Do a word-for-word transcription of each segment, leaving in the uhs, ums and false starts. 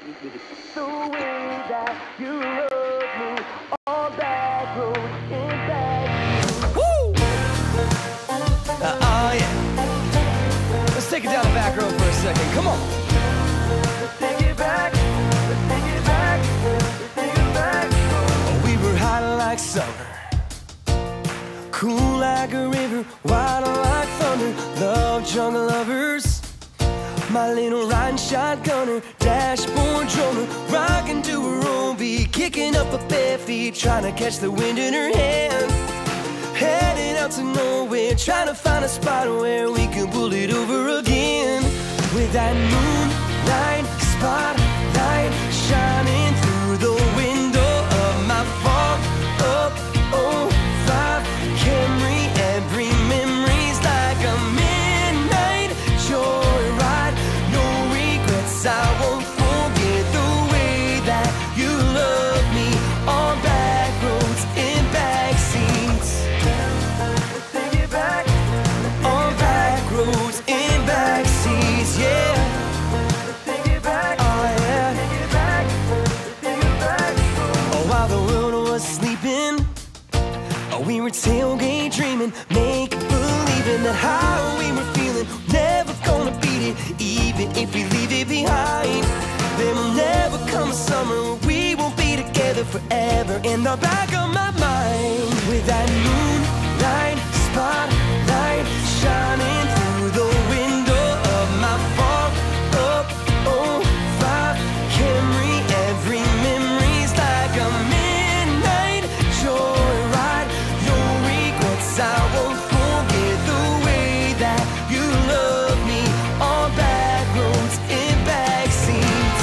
The way that you love me on back road in back. Woo! Uh, oh yeah. Let's take it down the back road for a second. Come on. Let's take it back. Let's take it back. Let's take it back. Oh, we were hot like summer, cool like a river, wild like thunder. Love jungle lovers. My little riding shotgunner, dashboard drummer, rocking to her own beat, kicking up her bare feet, trying to catch the wind in her hand. Heading out to nowhere, trying to find a spot where we can pull it over again. With that moonlight spotlight shining through the window of my fogged up oh five Camry, every memory's like a midnight joyride. No regrets, I won't forget the way that you love me on back roads in back seats. Let's take it back. On back roads in back seats, yeah. Let's take it back. Oh yeah. Take it back. Let's take it back. Oh, while the world was sleeping, oh, we were tailgate dreaming, make believing that how we were feeling, never gonna beat it, even if we leave it behind. There will never come a summer where we won't be together forever. In the back of my mind, with that moonlight spotlight shining through the window of my fogged up oh five Camry, every memory's like a midnight joyride. No regrets, I won't forget the way that you love me on back roads in back seats.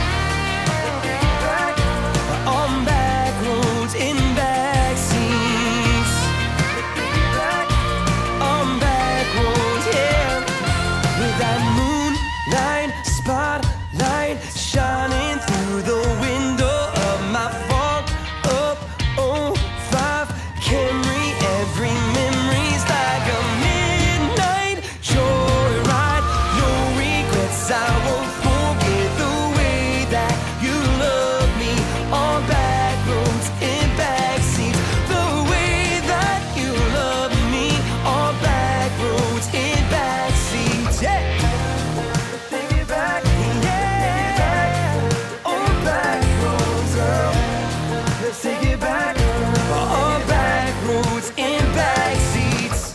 On back roads in back seats. On back roads, yeah. With that moonlight spotlight shining through the window of my fogged up oh five Camry, every memory's like a midnight joyride. No regrets, I won't forget the way that you love me on back roads in back seats. The way that you love me on back roads in back seats, yeah. Let's take it back. Yeah, on back roads, girl. Let's take it back. On back roads in back seats.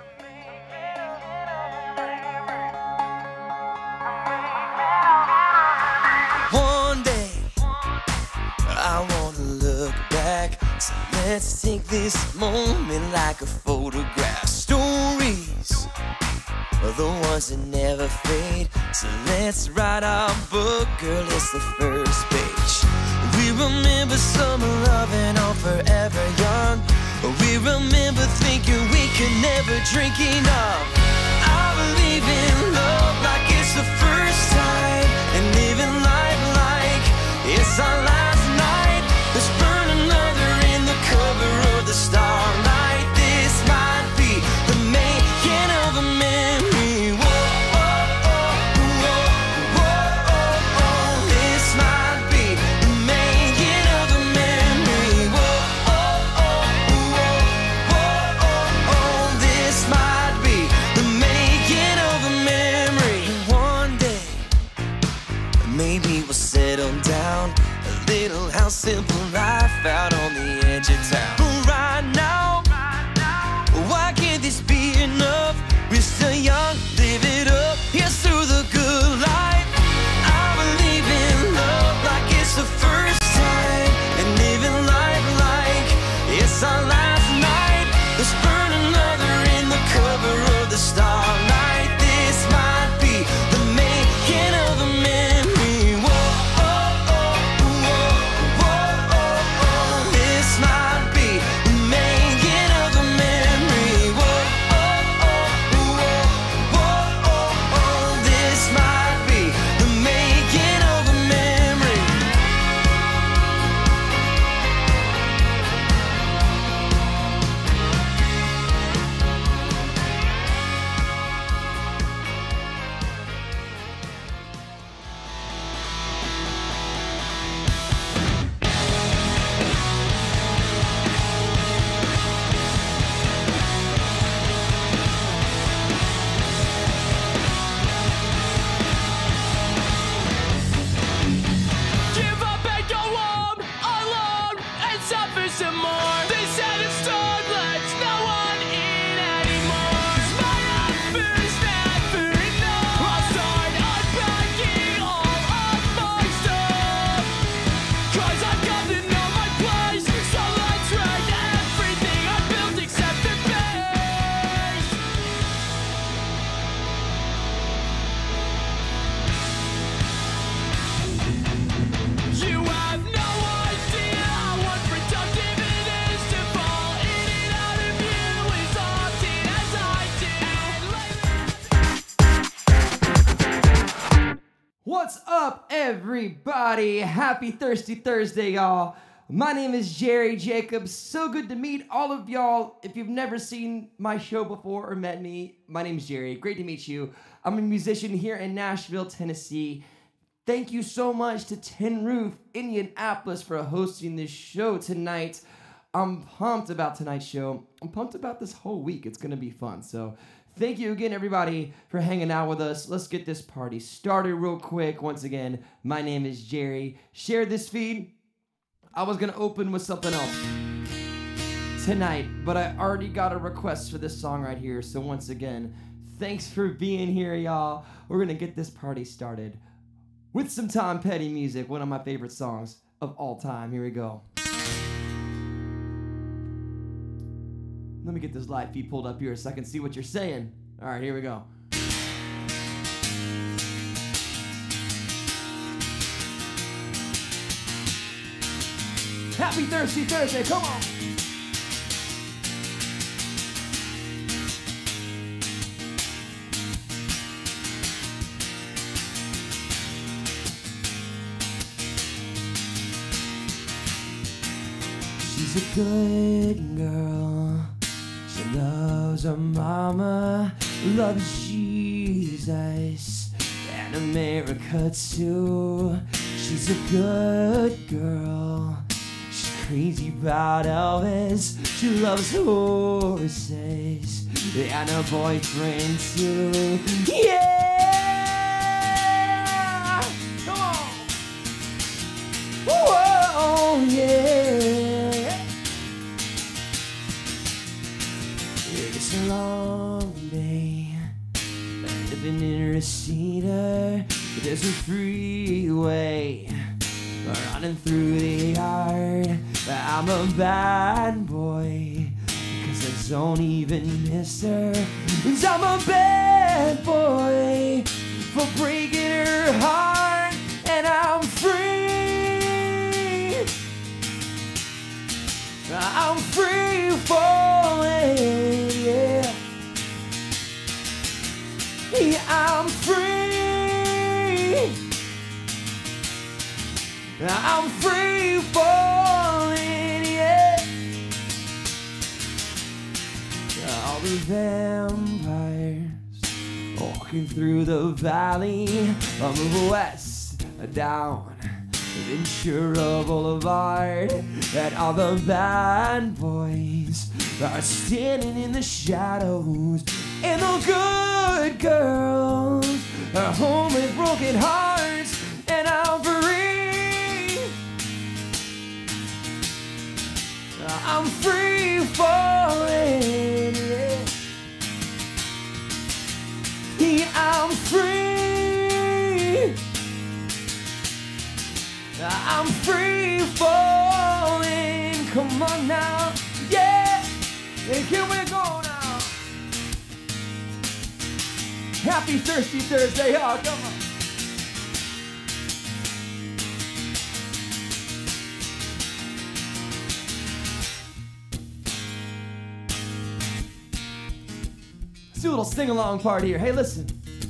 One day I wanna look back, so let's take this moment like a photograph. Stories are the ones that never fade, so let's write our book, girl, it's the first page. We remember summer loving on forever young. We remember thinking we could never drink enough. I believe in love like it's the first time, and living life like it's our last night. Let's burn another in the cover of the starlight. This might be the making of a memory. Whoa, oh, oh, whoa, whoa, oh, oh. This might be the making of a memory. Whoa, oh, oh, whoa, whoa, oh, oh. This might be the making of a memory. One day for some more. They said it's stored, let's no one in anymore. Smile first, never enough. I'll start unpacking all of my stuff, 'cause I've got to know my place. So let's wreck everything I built except the base. You have no idea how unproductive it is to fall in and out of you as often as I do. What's up, everybody? Happy Thirsty Thursday, y'all. My name is Jerry Jacobs. So good to meet all of y'all. If you've never seen my show before or met me, my name's Jerry. Great to meet you. I'm a musician here in Nashville, Tennessee. Thank you so much to Tin Roof, Indianapolis, for hosting this show tonight. I'm pumped about tonight's show. I'm pumped about this whole week. It's going to be fun. So thank you again, everybody, for hanging out with us. Let's get this party started real quick. Once again, my name is Jerry. Share this feed. I was going to open with something else tonight, but I already got a request for this song right here. So once again, thanks for being here, y'all. We're going to get this party started with some Tom Petty music, one of my favorite songs of all time. Here we go. Let me get this live feed pulled up here so I can see what you're saying. All right, here we go. Happy Thirsty Thursday, come on. She's a good girl. She loves her mama, loves Jesus, and America too. She's a good girl. She's crazy about Elvis. She loves horses and her boyfriend too. Yeah! Come on! Whoa, yeah! It's a long day living in Reseda. There's a freeway running through the yard. I'm a bad boy, 'cause I don't even miss her. 'Cause I'm a bad boy for breaking her heart, and I'm free. I'm free falling, yeah. Yeah, I'm free. I'm free falling, yeah. All the vampires walking through the valley. I'll move west, down Ventura Boulevard. And all the bad boys are standing in the shadows. And the good girls are home with broken hearts. And I'm free. I'm free falling, yeah. Yeah, I'm free. I'm free falling. Come on now, yeah. And here we go now. Happy Thirsty Thursday, y'all. Come on. Let's do a little sing-along part here. Hey, listen.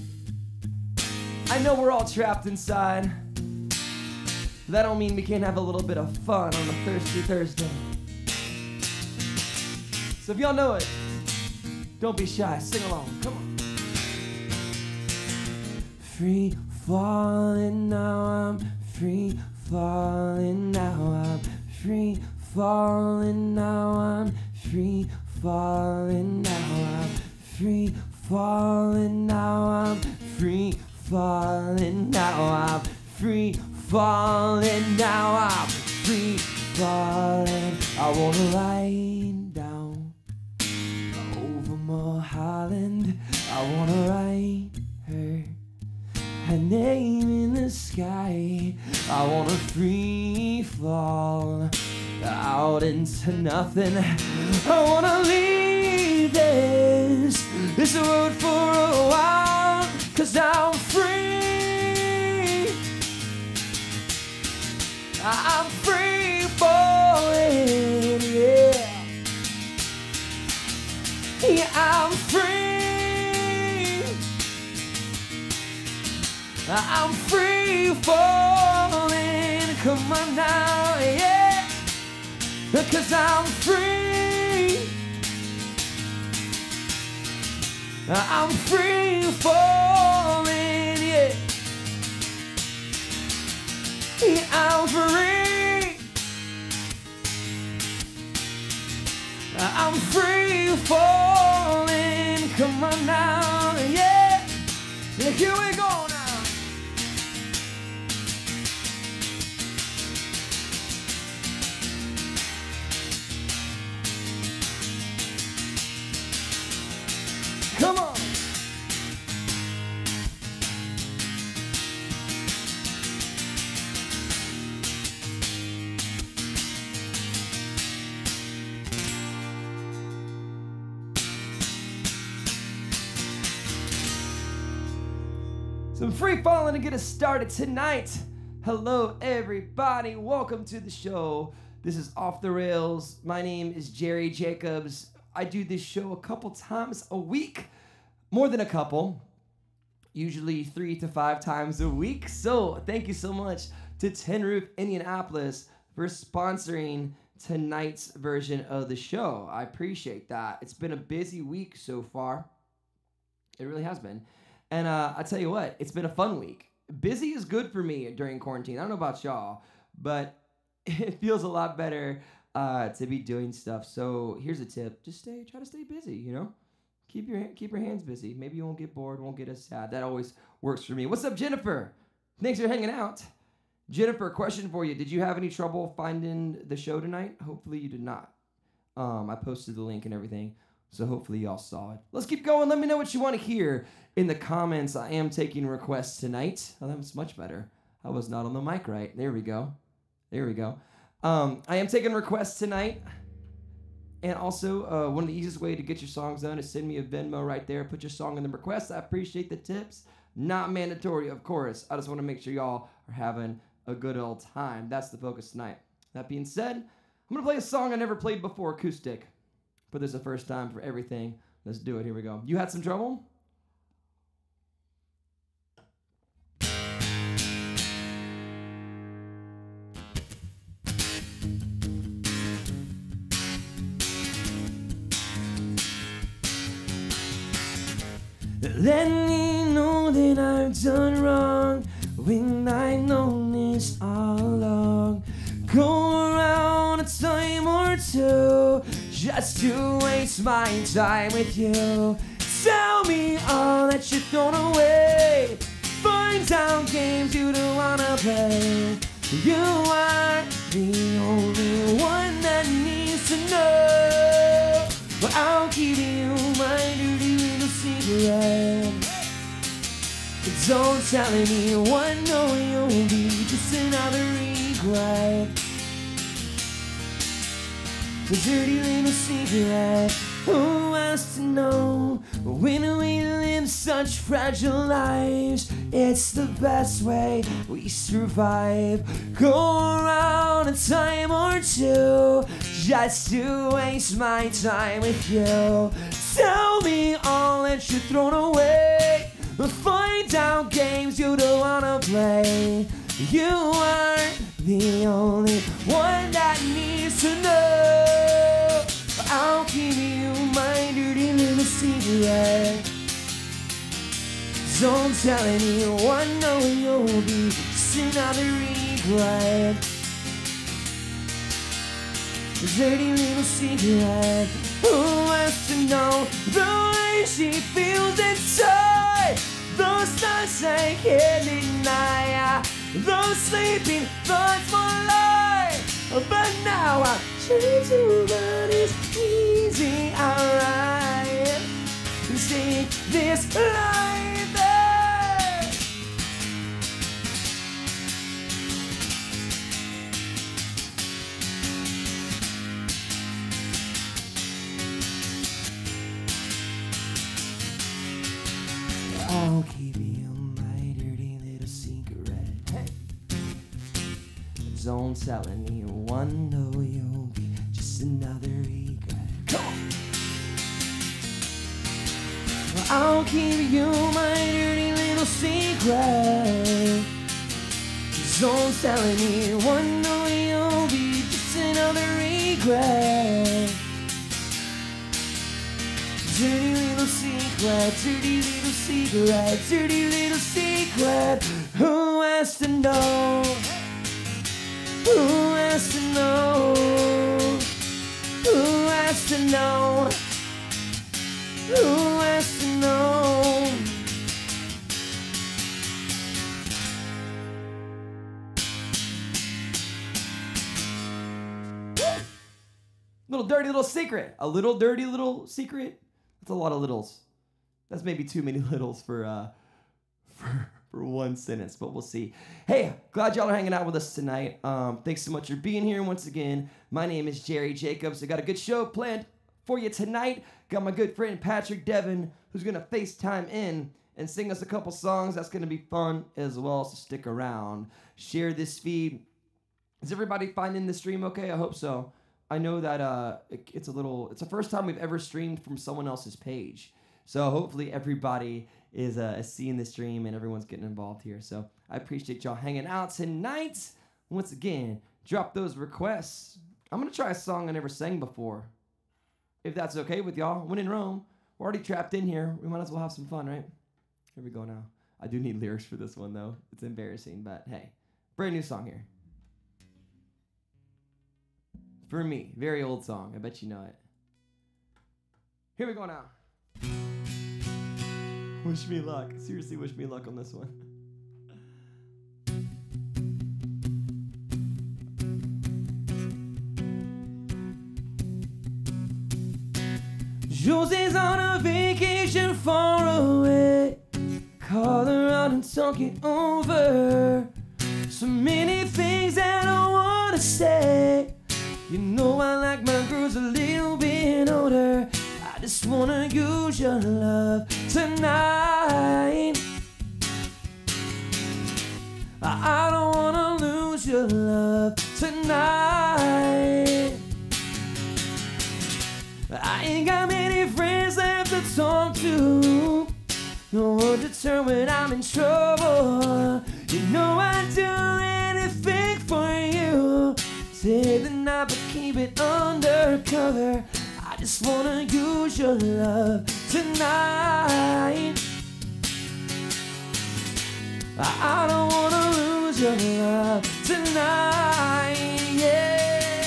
I know we're all trapped inside. That don't mean we can't have a little bit of fun on a Thirsty Thursday. So if y'all know it, don't be shy. Sing along. Come on. Free falling now, I'm free falling now, I'm free falling now, I'm free falling now, I'm free falling now, I'm free falling now, I'm free falling now, I'm free falling. I wanna ride down over Mulholland. I wanna write her, her name in the sky. I wanna free fall out into nothing. I wanna leave this, this road for a while, 'cause I'm free. I'm free falling, yeah. Yeah, I'm free. I'm free falling, come on now, yeah. 'Cause I'm free. I'm free falling, yeah. Yeah, I'm free. I'm free falling, come on now, yeah. Yeah, here we go now. Come on. So I'm free falling to get us started tonight. Hello, everybody. Welcome to the show. This is Off the Rails. My name is Jerry Jacobs. I do this show a couple times a week, more than a couple, usually three to five times a week. So thank you so much to Tin Roof Indianapolis for sponsoring tonight's version of the show. I appreciate that. It's been a busy week so far. It really has been. And uh, I tell you what, it's been a fun week. Busy is good for me during quarantine. I don't know about y'all, but it feels a lot better Uh, to be doing stuff. So here's a tip: just stay, try to stay busy. You know, keep your keep your hands busy. Maybe you won't get bored, won't get as sad. That always works for me. What's up, Jennifer? Thanks for hanging out. Jennifer, question for you: did you have any trouble finding the show tonight? Hopefully you did not. Um, I posted the link and everything, so hopefully y'all saw it. Let's keep going. Let me know what you want to hear in the comments. I am taking requests tonight. Oh, that was much better. I was not on the mic right. There we go. There we go. Um, I am taking requests tonight, and also uh, one of the easiest way to get your songs done is send me a Venmo right there. Put your song in the requests. I appreciate the tips. Not mandatory, of course. I just want to make sure y'all are having a good old time. That's the focus tonight. That being said, I'm going to play a song I never played before, acoustic. But this is the first time for everything. Let's do it. Here we go. You had some trouble? Let me know that I've done wrong when I know this all along. Go around a time or two just to waste my time with you. Tell me all that you've thrown away. Find out games you don't wanna play. You are the only one that needs to know. But I'll give you my dirty little secret. Don't tell anyone, no, you'll be just another regret. The dirty little secret. Who else to know? When we live such fragile lives, it's the best way we survive. Go around a time or two just to waste my time with you. Tell me all that you've thrown away. Find out games you don't wanna play. You are the only one that needs to know. I'll give you my dirty little secret. Don't tell anyone, no, you'll be just another regret. Dirty little secret. Who has to know the way she feels inside? Those thoughts I can't deny. Those sleeping thoughts for life. But now I'm Trying to run is easy, alright. Take this life back. I'll keep you my dirty little secret. Hey. Don't tell anyone, no, you'll be just another regret. Come on. I'll keep you my dirty little secret. Don't tell anyone, no, you'll be just another regret. Dirty little secret, dirty little secret, dirty little secret. Who has to know? Who has to know? Who has to know? Who has to know? Little dirty little secret. A little dirty little secret. That's a lot of littles. That's maybe too many littles for uh for for one sentence, but we'll see. Hey, glad y'all are hanging out with us tonight. Um, thanks so much for being here once again. My name is Jerry Jacobs. I got a good show planned for you tonight. Got my good friend Patrick Devin, who's gonna FaceTime in and sing us a couple songs. That's gonna be fun as well, so stick around. Share this feed. Is everybody finding the stream okay? I hope so. I know that uh, it, it's a little, it's the first time we've ever streamed from someone else's page. So hopefully everybody is, uh, is seeing the stream and everyone's getting involved here. So I appreciate y'all hanging out tonight. Once again, drop those requests. I'm going to try a song I never sang before. If that's okay with y'all. When in Rome, we're already trapped in here. We might as well have some fun, right? Here we go now. I do need lyrics for this one, though. It's embarrassing, but hey. Brand new song here. For me, very old song. I bet you know it. Here we go now. Wish me luck. Seriously, wish me luck on this one. Jose's on a vacation far away. Call her out and talk it over. So many things that I wanna say. You know I like my girls a little bit older. I just wanna use your love tonight. I don't wanna lose your love tonight. I ain't got many friends left to talk to. No one to turn when I'm in trouble. You know I'd do anything for you. Take the night but keep it undercover. I just wanna use your love tonight. I don't wanna lose your love tonight, yeah.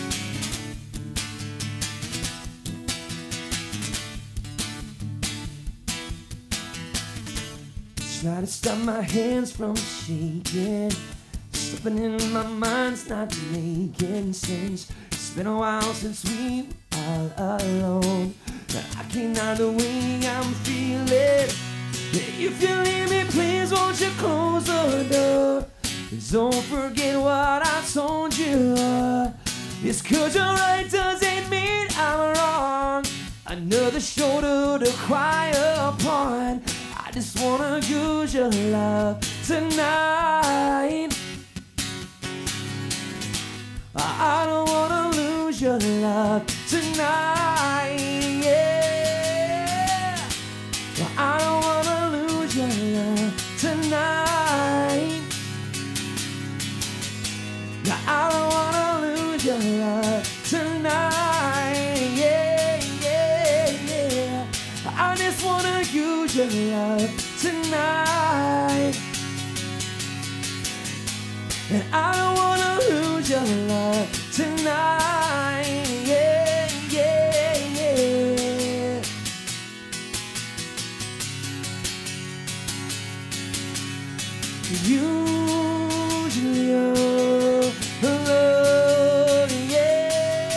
Try to stop my hands from shaking. Something in my mind's not making sense. It's been a while since we were all alone. I can't hide the way I'm feeling. If you leave me, please won't you close the door. Don't forget what I told you. Just 'cause you're right doesn't mean I'm wrong. Another shoulder to cry upon. I just wanna use your love tonight. I don't wanna lose your love tonight, yeah. I don't wanna lose your love tonight. I don't wanna lose your love tonight, yeah, yeah, yeah. I just wanna use your love tonight. And I don't wanna lose your love tonight, yeah, yeah, yeah. Usually you're alone, yeah.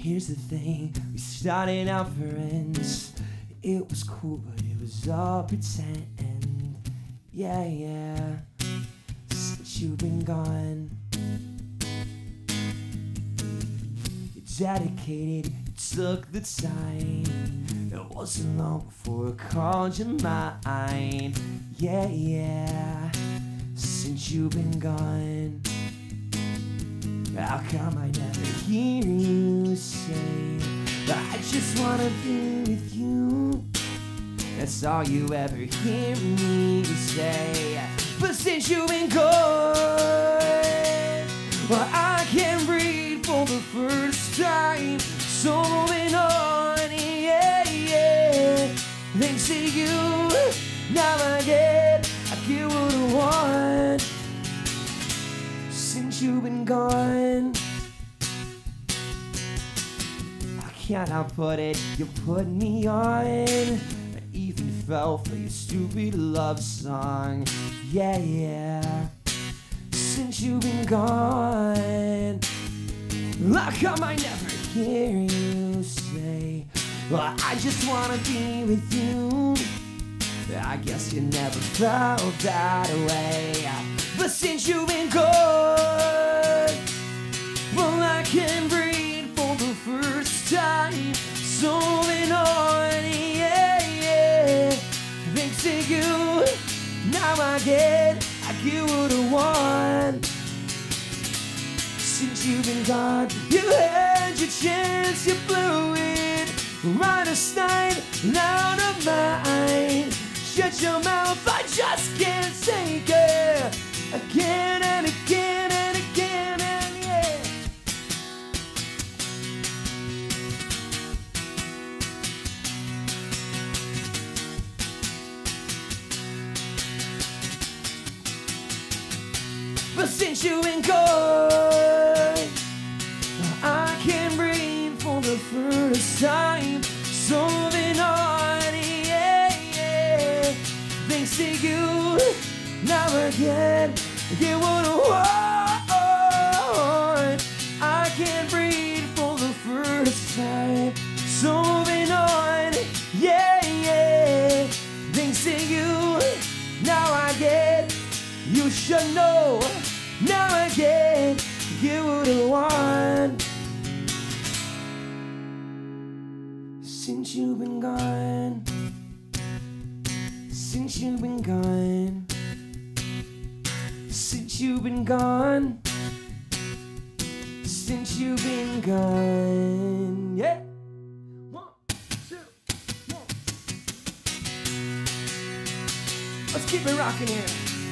Here's the thing, we started out friends. It was cool, but it was all pretend. Yeah, yeah, since you've been gone. You dedicated, you took the time. It wasn't long before I called you mine. Yeah, yeah, since you've been gone. How come I never hear you say, I just wanna be with you? That's all you ever hear me say. But since you've been gone, well, I can't breathe for the first time. So moving on, yeah, yeah. Thanks to you, now I get, I get what I want. Since you've been gone, how can I put it? You put me on. I even fell for your stupid love song. Yeah, yeah. Since you've been gone, how come I never hear you say, well, I just wanna be with you? I guess you never felt that way. But since you've been gone, well, I can breathe for the first time. So moving on, yeah, yeah. Thanks to you, now I get, I get what I want. Since you've been gone, you had your chance, you blew it. Right aside, out of mind. Shut your mouth, I just can't take it. Again and again and again and yeah. But since you've been gone, I can't breathe for the first time. So moving on, yeah, yeah. Thanks to you, now again, get what I want. I can't breathe for the first time. So moving on, yeah, yeah. Thanks to you, now I get, you should know. Now I get, get what I want. Since you've been gone, since you've been gone, since you've been gone, since you've been gone, yeah. One, two, one. Let's keep it rocking here.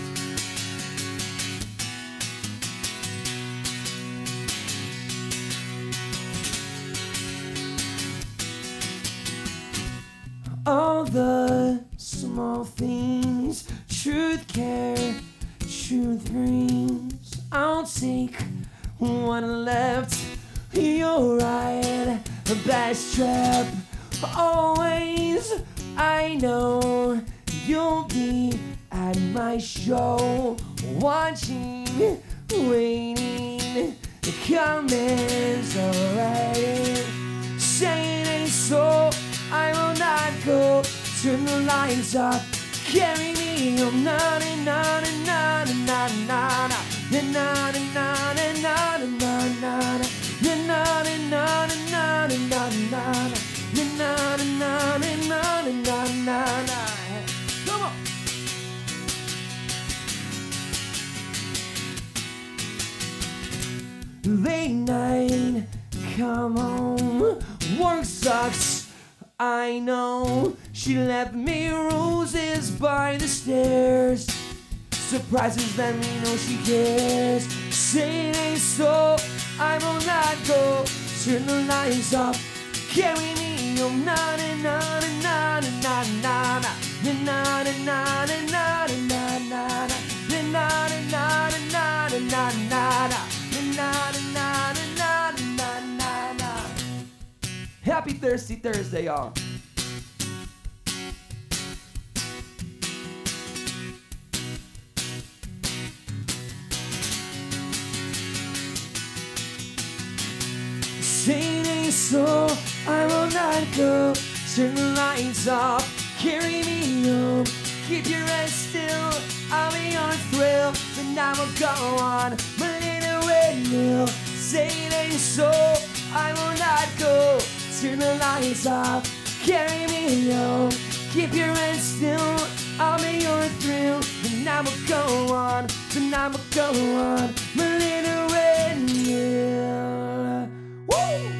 All the small things, truth, care, truth rings. I'll take one left, you're right, best trip. Always, I know you'll be at my show, watching, waiting, comments already. Saying ain't so, I will not go. Turn the lights off, carry me on. Na na na na na na na na na na na na na na na na na na na. Come on. Late night, come home, work sucks. I know she left me roses by the stairs. Surprises, let me know she cares. Say it ain't so, I will not go. Turn the lights off, carry me on. Na na na na na na na na na na na na na na na na na na na. Happy Thirsty Thursday, y'all. Say it ain't so, not go. Turn the lights off, carry me home. Keep your head still, I'll be your thrill. The night will go on, my little windmill. Say it ain't so, I will not go. Turn the lights off, carry me home. Keep your head still, I'll be your thrill. The night will go on, the night will go on, my little windmill. Woo!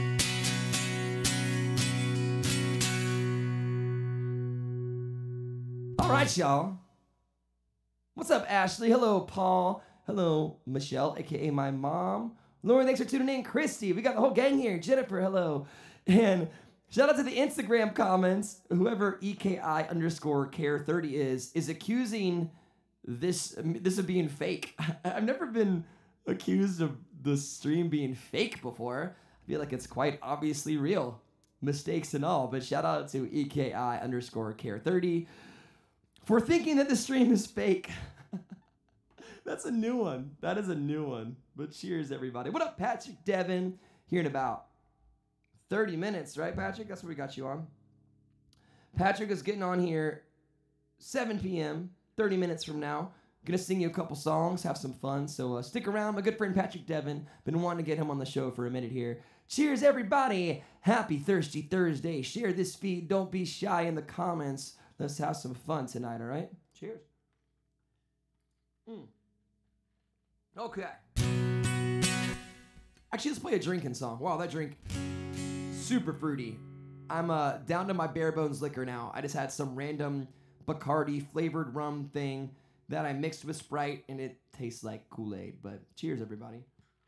All right, y'all. What's up, Ashley? Hello, Paul. Hello, Michelle, a k a my mom. Lauren, thanks for tuning in. Christy, we got the whole gang here. Jennifer, hello. And shout out to the Instagram comments. Whoever E K I underscore care thirty is, is accusing this, this of being fake. I've never been accused of the stream being fake before. I feel like it's quite obviously real. Mistakes and all. But shout out to E K I underscore care thirty. For thinking that the stream is fake. That's a new one. That is a new one. But cheers, everybody. What up, Patrick Devin? Here in about thirty minutes, right, Patrick? That's what we got you on. Patrick is getting on here seven p.m., thirty minutes from now. Gonna sing you a couple songs, have some fun. So uh, stick around. My good friend Patrick Devin. Been wanting to get him on the show for a minute here. Cheers, everybody. Happy Thirsty Thursday. Share this feed. Don't be shy in the comments. Let's have some fun tonight, all right? Cheers. Mm. Okay. Actually, let's play a drinking song. Wow, that drink, super fruity. I'm uh, down to my bare bones liquor now. I just had some random Bacardi flavored rum thing that I mixed with Sprite, and it tastes like Kool-Aid. But cheers, everybody.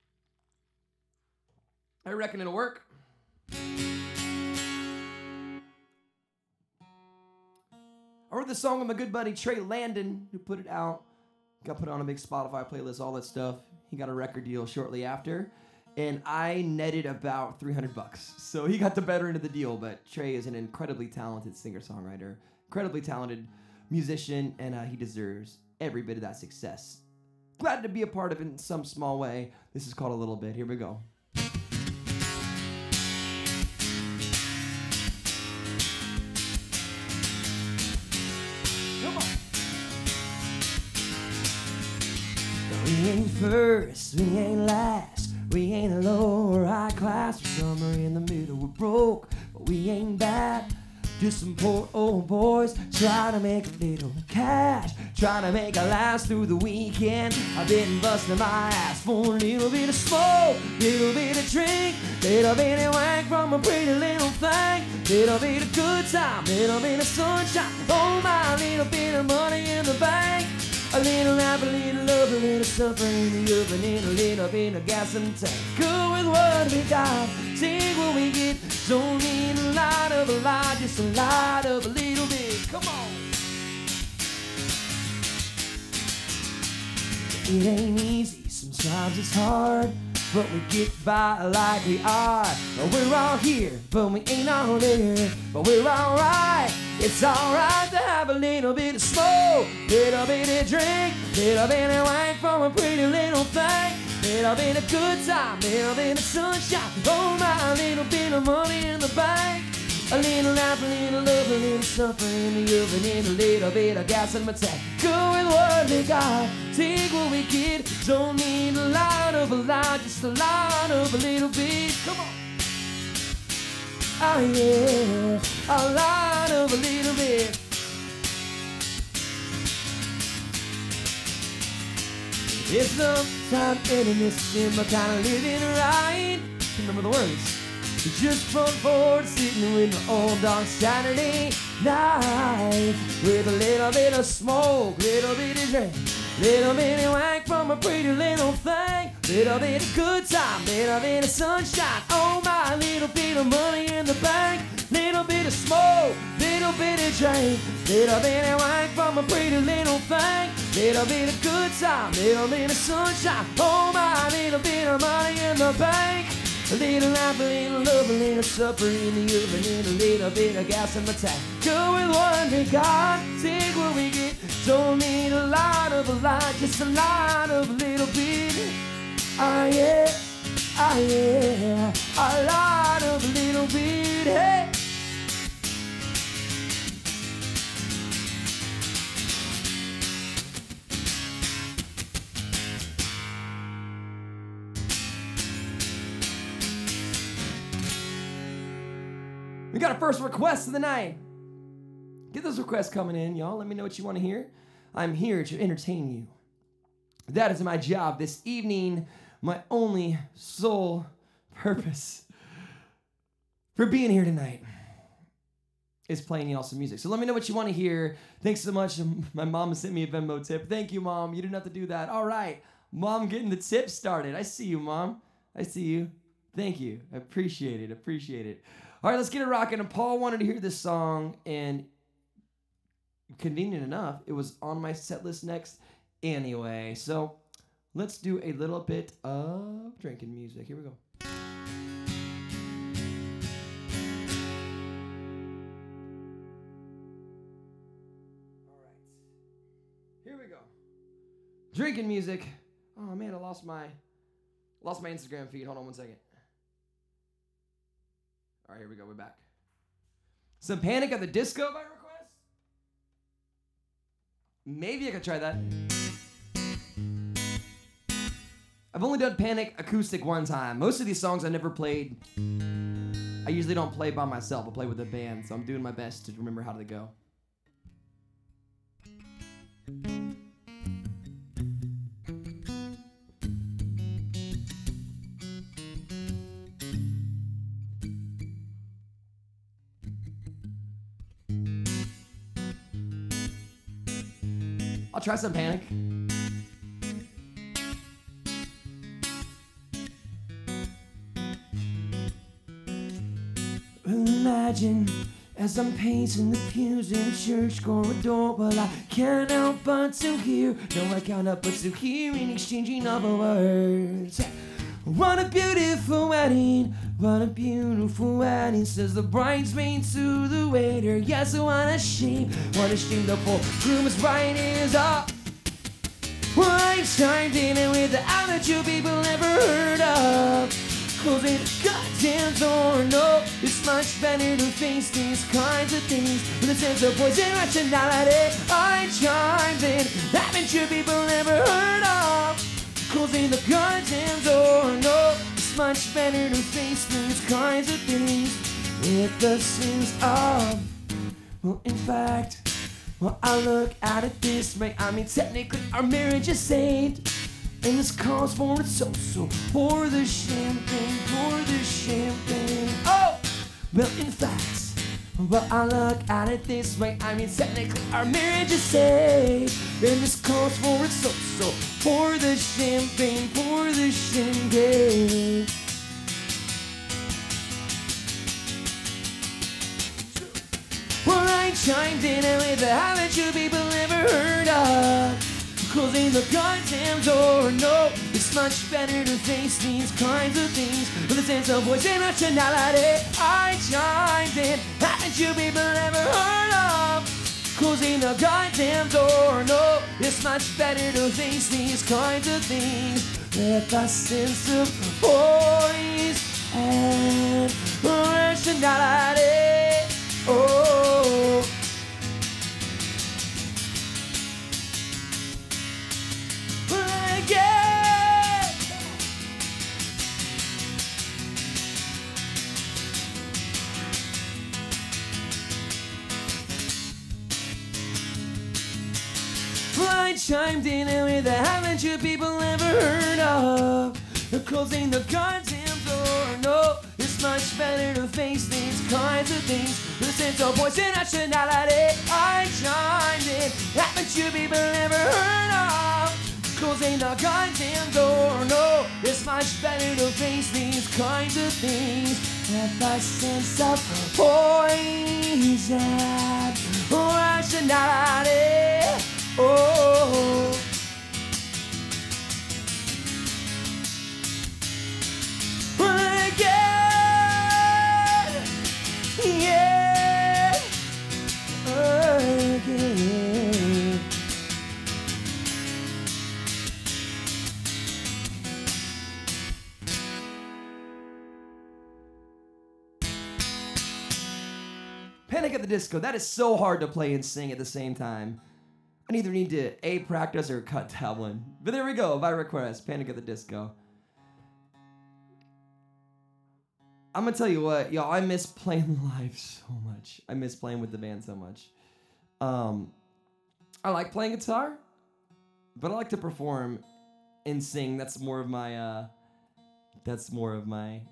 I reckon it'll work. I wrote this song with my good buddy Trey Landon, who put it out. Got put on a big Spotify playlist, all that stuff. He got a record deal shortly after, and I netted about three hundred bucks. So he got the better end of the deal, but Trey is an incredibly talented singer-songwriter, incredibly talented musician, and uh, he deserves every bit of that success. Glad to be a part of it in some small way. This is called A Little Bit. Here we go. We ain't first, we ain't last, we ain't low or high class, we're somewhere in the middle, we're broke, but we ain't bad. Just some poor old boys trying to make a little cash, trying to make a last through the weekend. I've been busting my ass for a little bit of smoke, little bit of drink, little bit of wank from a pretty little thing, little bit of good time, little bit of sunshine, oh my, little bit of money in the bank. A little laugh, a little love, a little suffering in the oven, and a little bit of gas in the tank. Good with what we got, take what we get. Don't need a lot of a lot, just a lot of a little bit. Come on. It ain't easy, sometimes it's hard, but we get by like we are. We're all here, but we ain't all there, but we're alright. It's alright to have a little bit of smoke, little bit of drink, little bit of wine from a pretty little thing, little bit of good time, little bit of sunshine, oh my, little bit of money in the bank. A little laugh, a little love, a little suffering in the oven, and a little bit of gas in my tank. Go with what we got, take what we get. Don't need a lot of a lot, just a lot of a little bit. Come on. Oh yeah, a lot of a little bit. It's the time in this simmer kind of living right. Remember the words. Just front porch sitting with my old dog Saturday night, with a little bit of smoke, little bit of drink, little bit of wank from a pretty little thing, little bit of good time, little bit of sunshine, oh my, little bit of money in the bank, little bit of smoke, little bit of drink, little bit of wank from a pretty little thing, little bit of good time, little bit of sunshine, oh my, little bit of money in the bank. A little laugh, a little love, a little supper in the oven, and a little bit of gas in my tank. Go with what we got, take what we get. Don't need a lot of a lot, just a lot of a little bit. Ah yeah, ah yeah, a lot of a little bit. Hey, We got our first request of the night. Get those requests coming in, y'all. Let me know what you want to hear. I'm here to entertain you. That is my job this evening. My only sole purpose for being here tonight is playing y'all some music. So let me know what you want to hear. Thanks so much. My mom sent me a Venmo tip. Thank you, Mom. You didn't have to do that. All right. Mom getting the tip started. I see you, Mom. I see you. Thank you. I appreciate it. Appreciate it. All right, let's get it rocking. And Paul wanted to hear this song, and convenient enough, it was on my set list next anyway. So let's do a little bit of drinking music. Here we go. Here we go. Drinking music. Oh man, I lost my lost my Instagram feed. Hold on one second. All right, here we go. We're back. Some Panic at the Disco by request. Maybe I could try that. I've only done Panic acoustic one time. Most of these songs I never played. I usually don't play by myself. I play with a band, so I'm doing my best to remember how to go. I'll try some Panic. Imagine as I'm pacing the pews in church corridor, well, I can't help but to hear, no, I can't help but to hear an exchanging of words. What a beautiful wedding, what a beautiful wedding, says the bridesmaid to the waiter. Yes, what a shame, what a shame, the poor groom is right is up. Why chimed in with the amateur people never heard of? Closing the goddamn door, no, it's much better to face these kinds of things with a sense of poison rationality. I chimed in, amateur people never heard of. Closing the goddamn door, no, it's much better to face these kinds of things with the sense of, well, in fact, well, I look at it this way, I mean, technically our marriage is saved, and this calls for it so-so, pour the champagne, pour the champagne, oh, well, in fact, well, I look at it this way, I mean, technically our marriage is saved, and this calls for it so-so, pour the champagne, pour the champagne. Well, I chimed in with the haven't you people ever heard of? Closing the goddamn door, no, it's much better to face these kinds of things with a sense of voice and rationality. I chimed in, haven't you people ever heard of? Closing the goddamn door, no, it's much better to face these kinds of things with a sense of voice and rationality. Oh. Yeah. Well, I chimed in with the haven't you people ever heard of? Closing the goddamn door, no, it's much better to face these kinds of things with a sense of voice and nationality. I chimed in, haven't you people ever heard of? Closing the goddamn door, no, it's much better to face these kinds of things with a sense of poison or rationality. Oh, again, yeah, again. Panic at the Disco, that is so hard to play and sing at the same time. I either need to A, practice or cut that one. But there we go, by request, Panic at the Disco. I'm gonna tell you what, y'all, I miss playing live so much. I miss playing with the band so much. Um, I like playing guitar, but I like to perform and sing. That's more of my, uh, that's more of my,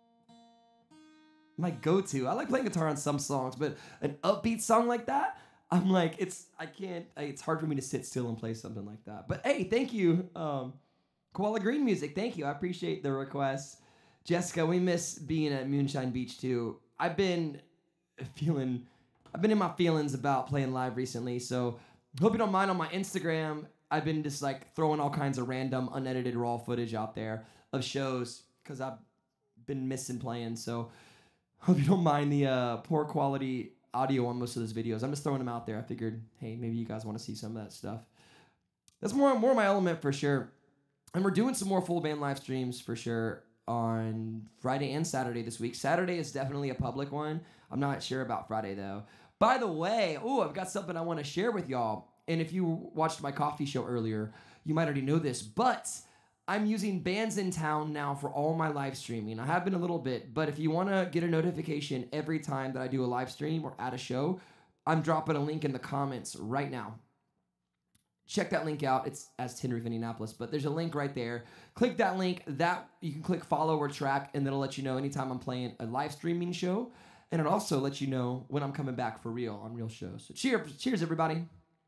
my go-to. I like playing guitar on some songs, but an upbeat song like that, I'm like, it's, I can't, I, it's hard for me to sit still and play something like that. But hey, thank you, um, Koala Green Music, thank you. I appreciate the request. Jessica, we miss being at Moonshine Beach too. I've been feeling, I've been in my feelings about playing live recently, so hope you don't mind. On my Instagram, I've been just like throwing all kinds of random unedited raw footage out there of shows because I've been missing playing, so hope you don't mind the uh, poor quality audio on most of those videos. I'm just throwing them out there. I figured, hey, maybe you guys want to see some of that stuff. That's more, more my element for sure. And we're doing some more full band live streams for sure on Friday and Saturday this week. Saturday is definitely a public one. I'm not sure about Friday though. By the way, oh, I've got something I want to share with y'all. And if you watched my coffee show earlier, you might already know this, but I'm using Bands in Town now for all my live streaming. I have been a little bit, but if you want to get a notification every time that I do a live stream or at a show, I'm dropping a link in the comments right now. Check that link out. It's as Tin Roof Indianapolis, but there's a link right there. Click that link. That you can click follow or track, and that'll let you know anytime I'm playing a live streaming show, and it'll also let you know when I'm coming back for real on real shows. So cheers, cheers, everybody.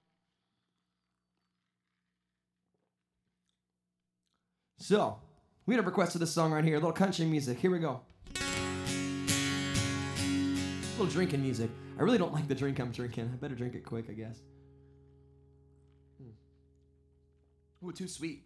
So we had a request for this song right here, a little country music. Here we go. A little drinking music. I really don't like the drink I'm drinking. I better drink it quick, I guess. Ooh, too sweet.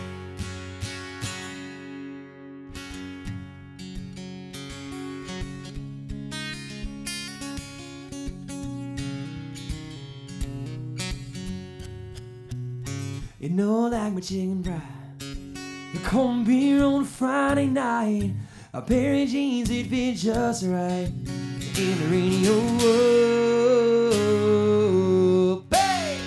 You know, like my chicken fried, the corned beer on a Friday night, a pair of jeans that fit just right in the rainy old world. Hey!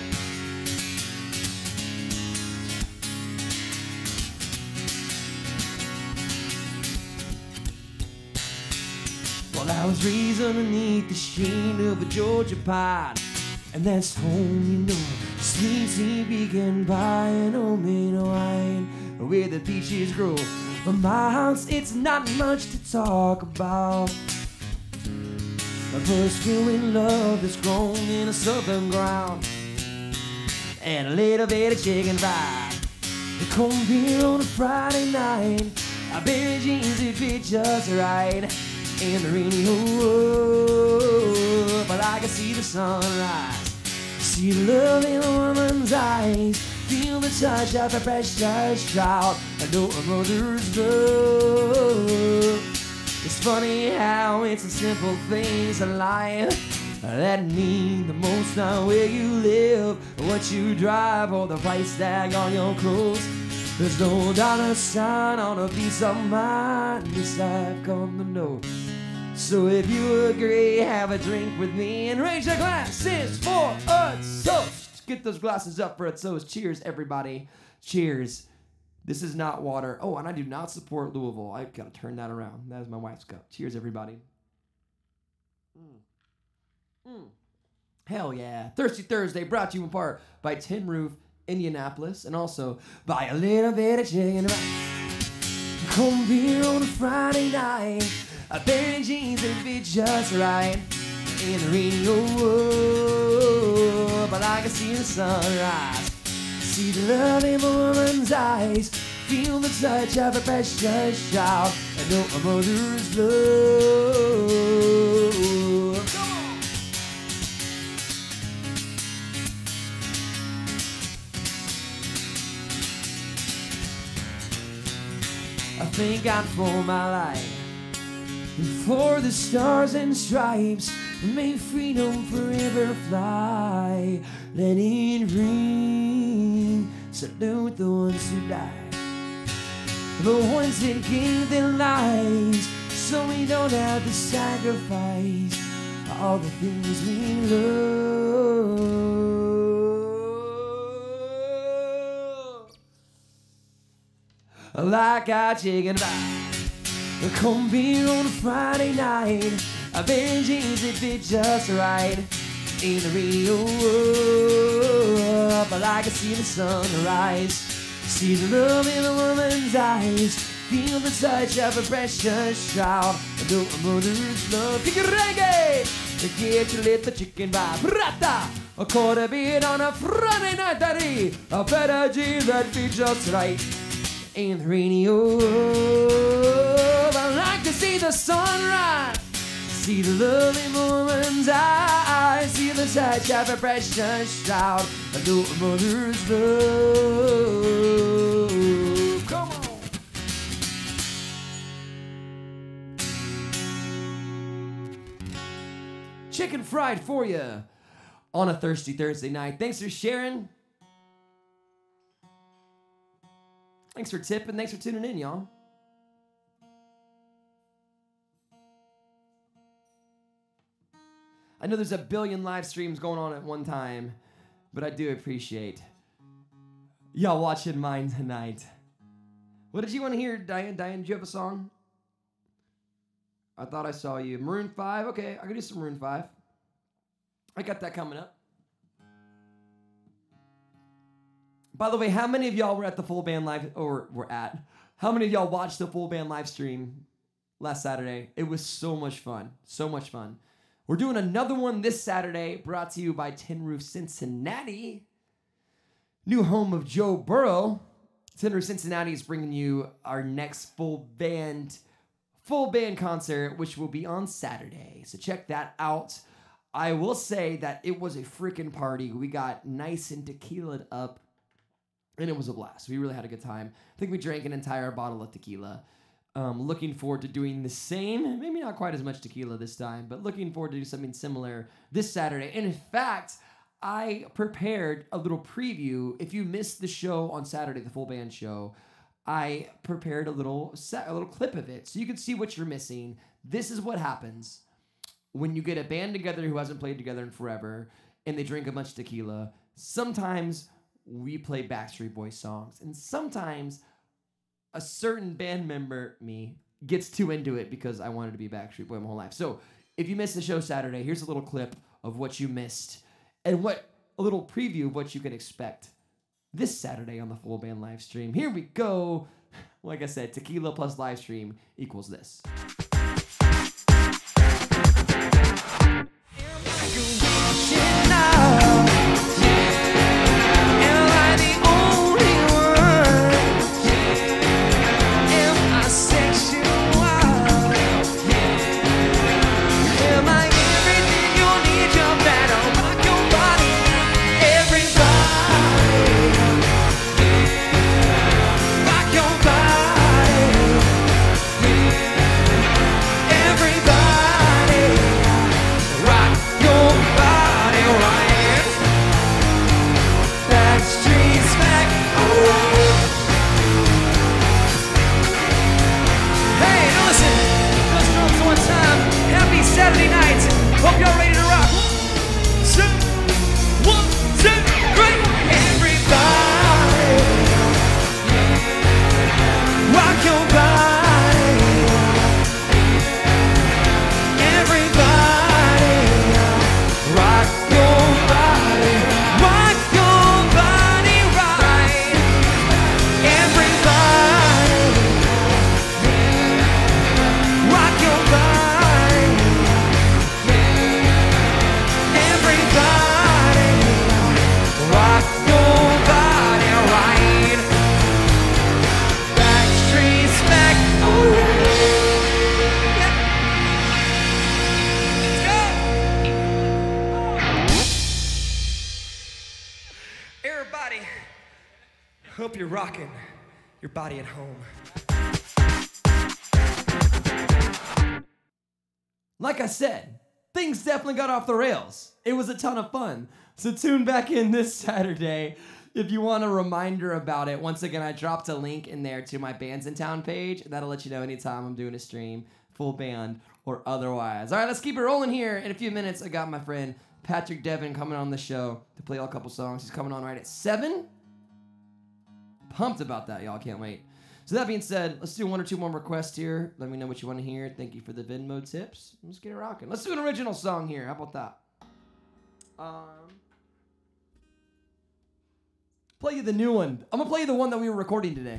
Well, I was raised underneath the shade of a Georgia pine, and that's home, you know, sweet tea, pecan pie, and homemade wine, where the peaches grow. From my house, it's not much to talk about. My first feeling love that's grown in a southern ground, and a little bit of chicken fried, the corned beer on a Friday night, a pair of jeans that fit just right in the rainy old world. But I can see the sunrise, see the love in a woman's eyes, feel the touch of a precious child, I know a mother's love. It's funny how it's the simple things in life that mean the most, not where you live, what you drive, or the price tag on your clothes. There's no dollar sign on a piece of mind, this I've come to know. So if you agree, have a drink with me and raise your glasses for a toast. Get those glasses up for a toast. Cheers, everybody. Cheers. This is not water. Oh, and I do not support Louisville. I gotta turn that around. That is my wife's cup. Cheers, everybody. Mm. Mm. Hell yeah. Thirsty Thursday brought to you in part by Tin Roof Indianapolis, and also by a little bit of chicken rice. Corned beer on a Friday night, a pair of jeans that fit just right in the rainy old world. But I can see the sunrise, see the love in a woman's eyes, feel the touch of a precious child, I know a mother's love. Come on! I thank God for my life, and for the stars and stripes, may freedom forever fly. Let it ring, salute the ones who died, the ones that gave their lives, so we don't have to sacrifice all the things we love. Like our chicken fried, Cold beer on a Friday night, a pair of jeans that fit just right. In the radio, but I can see the sunrise. See the love in a woman's eyes. Feel the touch of a precious child. Do a mother's love. Kick it reggae. To get your little chicken vibrata. A quarter beat on a Friday night, daddy. A better jeans that fit just right. In the radio, I like to see the sunrise. See the love in a woman's eyes. See the touch of a precious child. I do a mother's love. Come on. Chicken fried for you on a thirsty Thursday night. Thanks for sharing. Thanks for tipping. Thanks for tuning in, y'all. I know there's a billion live streams going on at one time, but I do appreciate y'all watching mine tonight. What did you want to hear, Diane? Diane, do you have a song? I thought I saw you. Maroon five? Okay, I can do some Maroon five. I got that coming up. By the way, how many of y'all were at the full band live, or were at, how many of y'all watched the full band live stream last Saturday? It was so much fun. So much fun. We're doing another one this Saturday, brought to you by Tin Roof Cincinnati, new home of Joe Burrow. Tin Roof Cincinnati is bringing you our next full band, full band concert, which will be on Saturday. So check that out. I will say that it was a freaking party. We got nice and tequila'd up, and it was a blast. We really had a good time. I think we drank an entire bottle of tequila. Um, looking forward to doing the same. Maybe not quite as much tequila this time, but looking forward to do something similar this Saturday. And in fact, I prepared a little preview. If you missed the show on Saturday, the full band show, I prepared a little set, a little clip of it, so you can see what you're missing. This is what happens when you get a band together who hasn't played together in forever, and they drink a bunch of tequila. Sometimes we play Backstreet Boys songs, and sometimes a certain band member, me, gets too into it because I wanted to be Backstreet Boy my whole life. So if you missed the show Saturday, here's a little clip of what you missed and what a little preview of what you can expect this Saturday on the full band live stream. Here we go. Like I said, tequila plus live stream equals this. Hope you're rocking your body at home. Like I said, things definitely got off the rails. It was a ton of fun. So tune back in this Saturday if you want a reminder about it. Once again, I dropped a link in there to my Bands in Town page. That'll let you know anytime I'm doing a stream, full band or otherwise. All right, let's keep it rolling here. In a few minutes, I got my friend Patrick Devin coming on the show to play a couple songs. He's coming on right at seven. Pumped about that, y'all. Can't wait. So that being said, let's do one or two more requests here. Let me know what you want to hear. Thank you for the Venmo tips. Let's get it rocking. Let's do an original song here. How about that? Um, play you the new one. I'm gonna play you the one that we were recording today.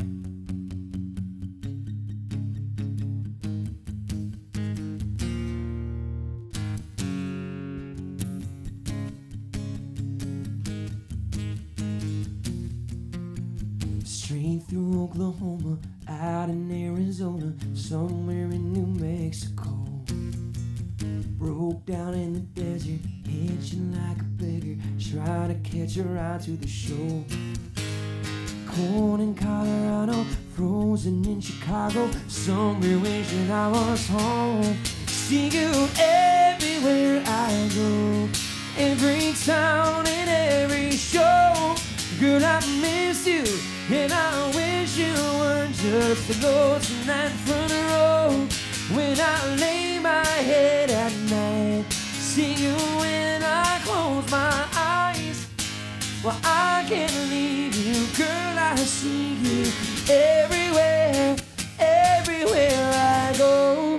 Straight through Oklahoma, out in Arizona, somewhere in New Mexico. Broke down in the desert, hitching like a beggar, trying to catch a ride to the show. Cold in Colorado, frozen in Chicago, somewhere wishing I was home. See you everywhere I go, every town and every show. Girl, I miss you, and I wish you weren't just a ghost in that front row. When I lay my head at night, see you when I close my eyes. Well, I can't leave you, girl, I see you everywhere, everywhere I go.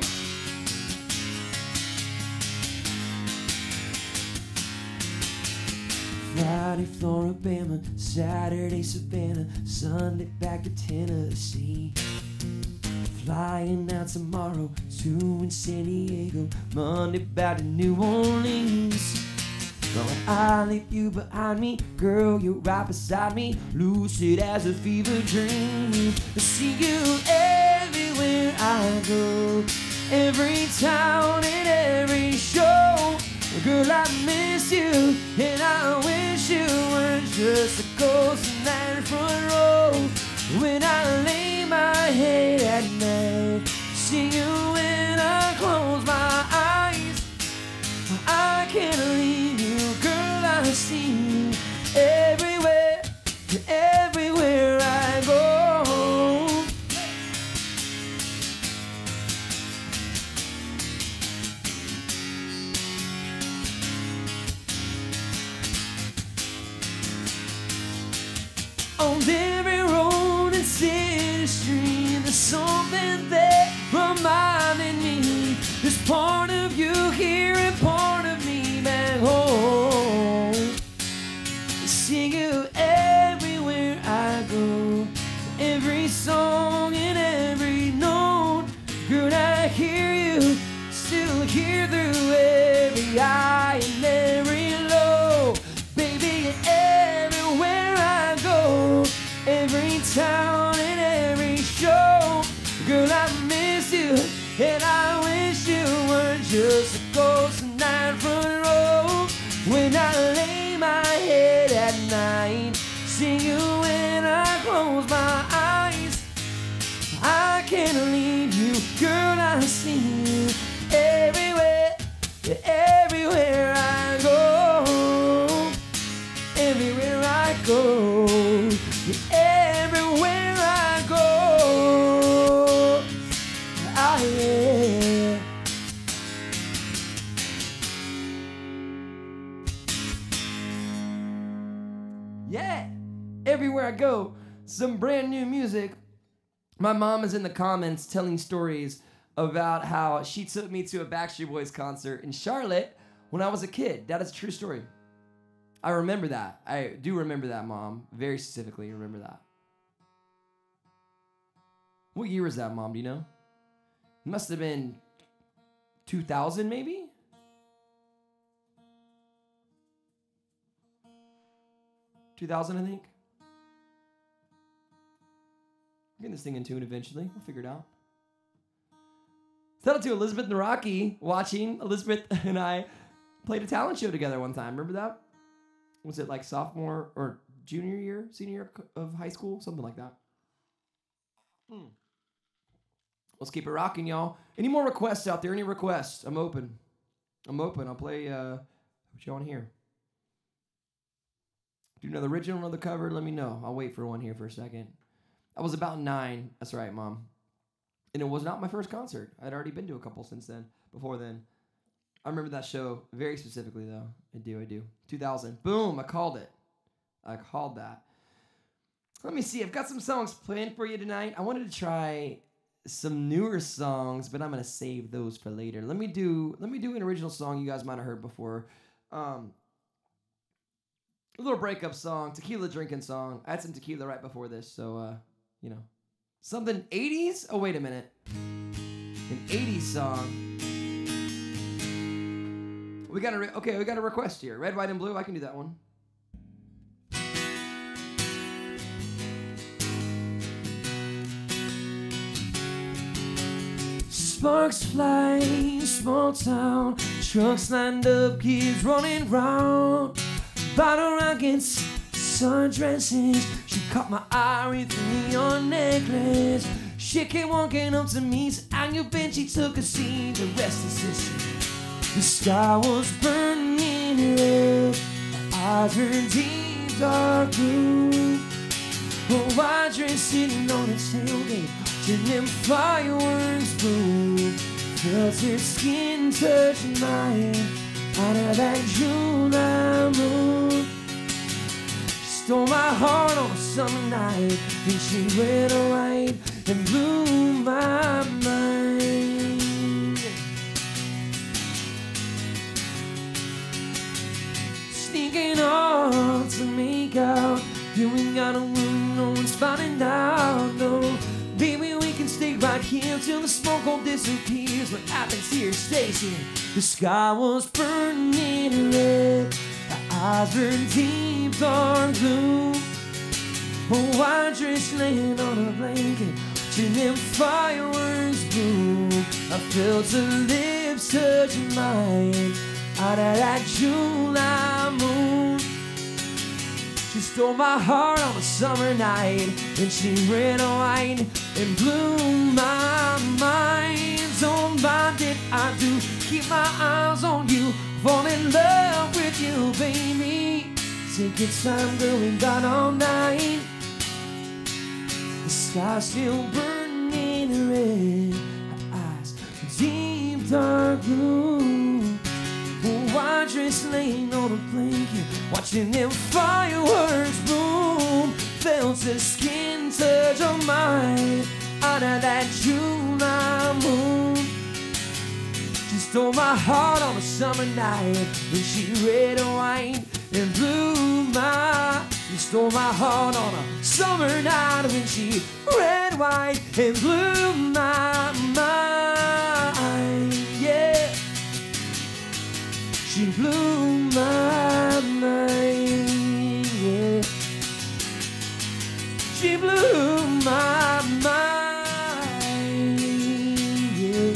Friday, Florida, Saturday, Savannah, Sunday, back to Tennessee. Flying out tomorrow to in San Diego, Monday, back to New Orleans. Well, I leave you behind me, girl, you're right beside me, lucid as a fever dream. I see you everywhere I go, every town and every show. Girl, I miss you, and I wish you weren't just a ghost in that front row. When I lay my head at night, see you when I close my eyes. I can't leave you, girl, I see you everywhere, everywhere I go. On every road and city street, there's something that reminded me. There's part of you here and part of me back home. I see you everywhere I go, every song and every note. Girl, I hear you, still hear through every high and every low. Baby, you're everywhere I go, every town and every show. Girl, I miss you, and I wish you weren't just a ghost in that front row. When I lay my head at night, see you when I close my eyes. I can't leave you, girl, I see you everywhere, everywhere I go, everywhere I go, everywhere I go. Ah, yeah. Yeah, everywhere I go, some brand new music. My mom is in the comments telling stories about how she took me to a Backstreet Boys concert in Charlotte when I was a kid. That is a true story. I remember that. I do remember that, Mom. Very specifically remember that. What year was that, Mom? Do you know? It must have been two thousand, maybe? two thousand, I think. We're getting this thing in tune eventually. We'll figure it out. Shout out to Elizabeth and Rocky watching. Elizabeth and I played a talent show together one time. Remember that? Was it like sophomore or junior year, senior year of high school? Something like that. Hmm. Let's keep it rocking, y'all. Any more requests out there? Any requests? I'm open. I'm open. I'll play uh, what you want to hear. Do another original, another cover? Let me know. I'll wait for one here for a second. I was about nine. That's right, Mom. And it was not my first concert. I'd already been to a couple since then, before then. I remember that show very specifically, though. I do, I do. two thousand. Boom, I called it. I called that. Let me see. I've got some songs planned for you tonight. I wanted to try some newer songs, but I'm gonna save those for later. Let me do let me do an original song you guys might have heard before. Um, a little breakup song, tequila drinking song. I had some tequila right before this, so uh, you know, something eighties. Oh wait a minute, an eighties song. We got a re- okay. We got a request here. Red, white, and blue. I can do that one. Sparks fly, small town, trucks lined up, kids running round. Bottle rockets, sundresses. She caught my eye with a neon necklace. She came walking up to me, said, "I'm your bench." She took a seat, the rest is history. The sky was burning red, my eyes were deep dark blue. A white dress sitting on a tailgate, watching them fireworks bloom. Felt her skin touch mine under that July moon. She stole my heart on a summer night, and she red, white, and blew my mind. Sneaking off to make out, doing out a room, no one's finding out, no. Baby, we can stay right here till the smoke all disappears. What happens here stays here. The sky was burning red, her eyes were deep dark blue. A white dress laying on a blanket, watching them fireworks bloom. I felt her lips touch mine under that July moon. She stole my heart on a summer night, and she red, white, and blew my mind. So why did I do? Keep my eyes on you, fall in love with you, baby. Take your time, girl, we got all night. The sky's still burning red, her eyes deep dark blue. A white dress laying on a blanket, watching them fireworks bloom. Felt her skin touch on mine under that July moon. She stole my heart on a summer night, when she red, white, and blew my. She stole my heart on a summer night, when she red, white, and blew my mind. Yeah. She blew my mind, yeah. She blew my mind, yeah.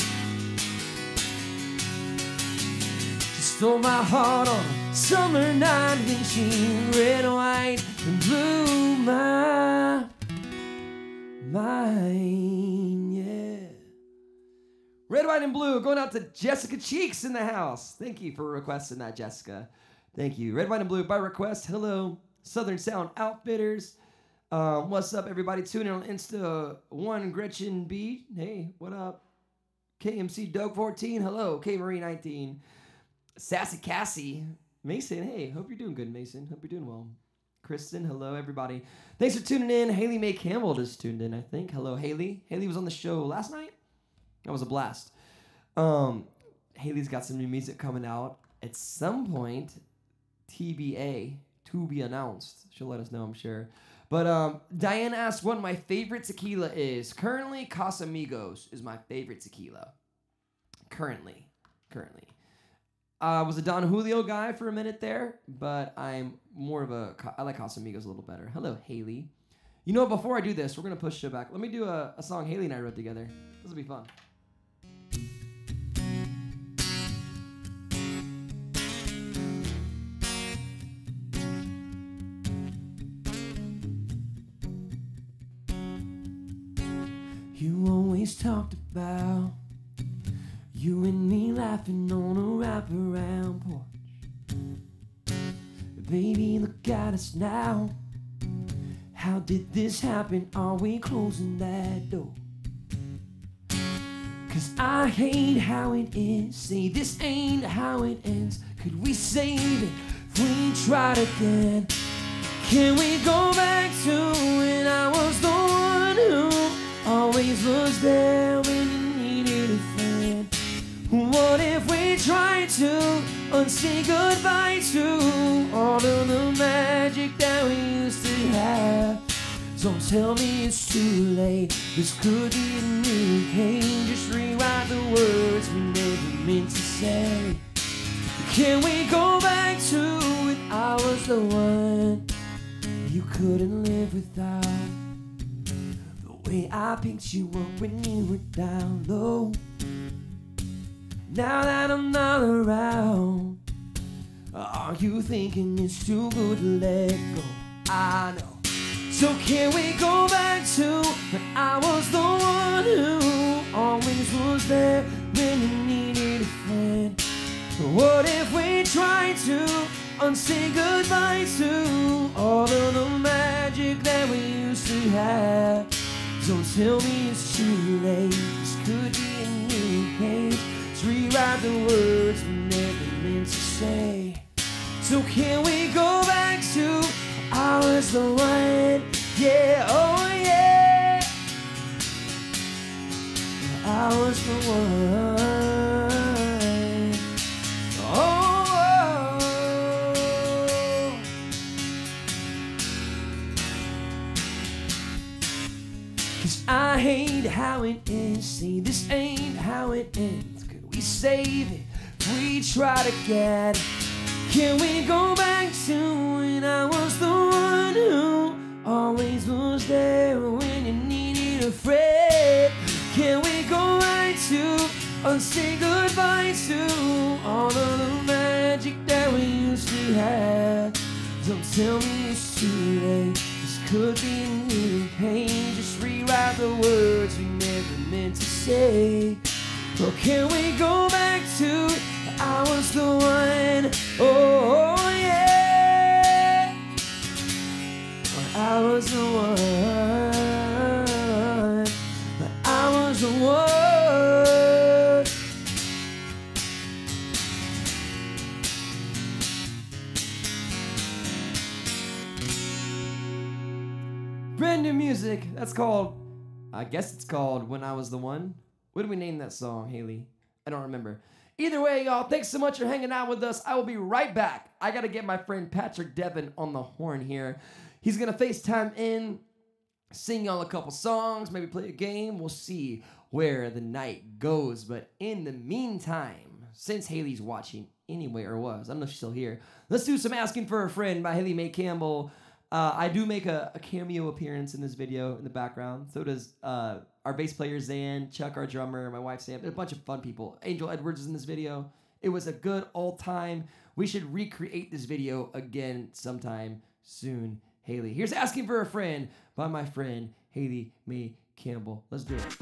She stole my heart on a summer night, when she red, white, and blew my mind, yeah. Red, white, and blue going out to Jessica Cheeks in the house. Thank you for requesting that, Jessica. Thank you. Red, white, and blue by request. Hello, Southern Sound Outfitters. Um, what's up, everybody? Tuning on Insta. One Gretchen B. Hey, what up? K M C Doug fourteen. Hello. K Marie nineteen. Sassy Cassie. Mason. Hey, hope you're doing good, Mason. Hope you're doing well. Kristen. Hello, everybody. Thanks for tuning in. Haley Mae Campbell just tuned in, I think. Hello, Haley. Haley was on the show last night. That was a blast. Um, Haley's got some new music coming out. At some point, T B A, to be announced. She'll let us know, I'm sure. But um, Diane asked what my favorite tequila is. Currently, Casamigos is my favorite tequila. Currently. Currently. I uh, was a Don Julio guy for a minute there, but I'm more of a... I like Casamigos a little better. Hello, Haley. You know what? Before I do this, we're going to push it back. Let me do a, a song Haley and I wrote together. This will be fun. You always talked about you and me laughing on a wraparound porch. Baby, look at us now. How did this happen? Are we closing that door? Cause I hate how it is. Say this ain't how it ends. Could we save it if we tried again? Can we go back to it? was there when you needed a friend. What if we tried to unsay goodbye to all of the magic that we used to have? Don't tell me it's too late, this could be a new page. Just rewrite the words we never meant to say. Can we go back to when I was the one you couldn't live without? The way I picked you up when you were down low. Now that I'm not around, are you thinking it's too good to let go? I know. So can we go back to when I was the one who always was there when you needed a friend? What if we tried to unsay goodbye to all of the magic that we used to have? Don't tell me it's too late, this could be a new page. Let's rewrite the words we never meant to say. So can we go back to I was the one, yeah, oh yeah. I was the one, oh, oh. Cause I hate how it ends, see this ain't how it ends. Could we save it, we try to get it? Can we go back to when I was the one who always was there when you needed a friend? Can we go back to unsay goodbye to all of the magic that we used to have? Don't tell me it's too late, this could be a new page. Just rewrite the words we never meant to say. Or can we go back to I was the one, oh, oh yeah. I was the one, I was the one. Brand new music. That's called, I guess it's called When I Was the One. What did we name that song, Haley? I don't remember. Either way, y'all, thanks so much for hanging out with us. I will be right back. I got to get my friend Patrick Devin on the horn here. He's going to FaceTime in, sing y'all a couple songs, maybe play a game. We'll see where the night goes. But in the meantime, since Haley's watching anyway, or was, I don't know if she's still here, let's do some Asking for a Friend by Haley Mae Campbell. Uh, I do make a, a cameo appearance in this video in the background. So does uh, our bass player, Zan, Chuck, our drummer, my wife, Sam. There's a bunch of fun people. Angel Edwards is in this video. It was a good old time. We should recreate this video again sometime soon, Haley. Here's Asking for a Friend by my friend, Haley Mae Campbell. Let's do it.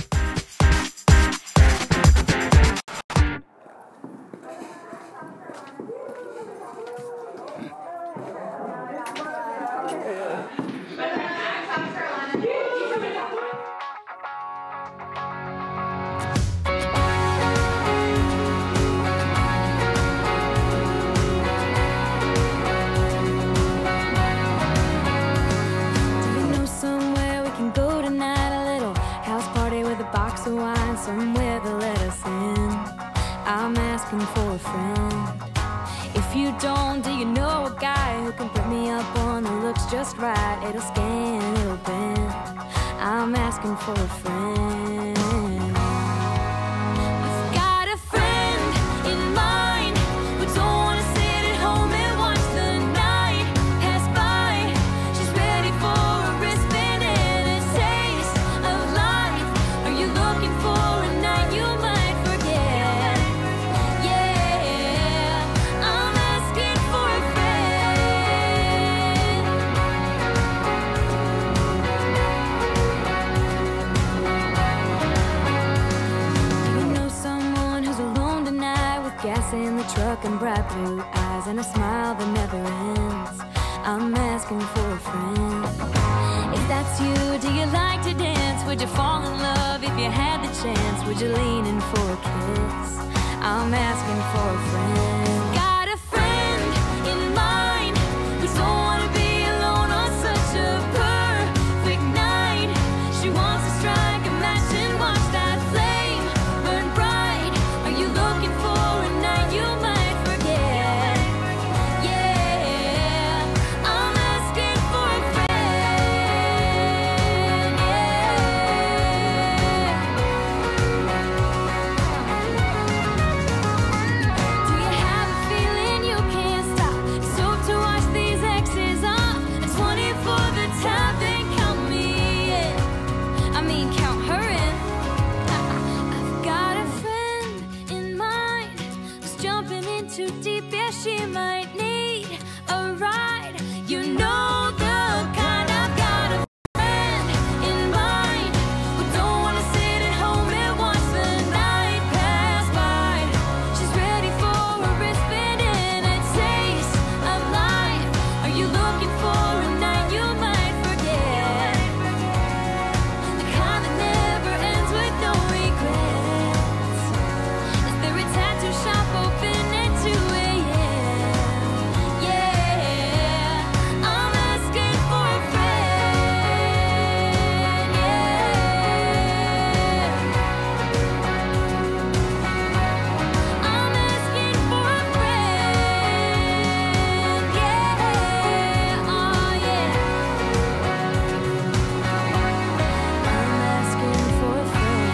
Somewhere to let us in. I'm asking for a friend. If you don't, do you know a guy who can put me up on the looks just right? It'll scan, it'll bend. I'm asking for a friend. I've got a friend in mind who don't want to sit at home and watch the night pass by. She's ready for a wristband and a taste of life. Are you looking for in the truck and bright blue eyes and a smile that never ends? I'm asking for a friend. If that's you, do you like to dance? Would you fall in love if you had the chance? Would you lean in for a kiss? I'm asking for a friend. Got a friend in mind who don't want to be alone on such a perfect night. She wants to strike a match and might need a ride. You know the kind. I've got a friend in mind who don't wanna sit at home and watch the night pass by. She's ready for a wristband and a taste of life. Are you looking for a night you might forget? The kind that never ends with no regrets. Is there a tattoo shop open at two a m? Yeah, I'm asking for a friend. Yeah, I'm asking for a friend. Yeah, oh yeah, I'm asking for a friend.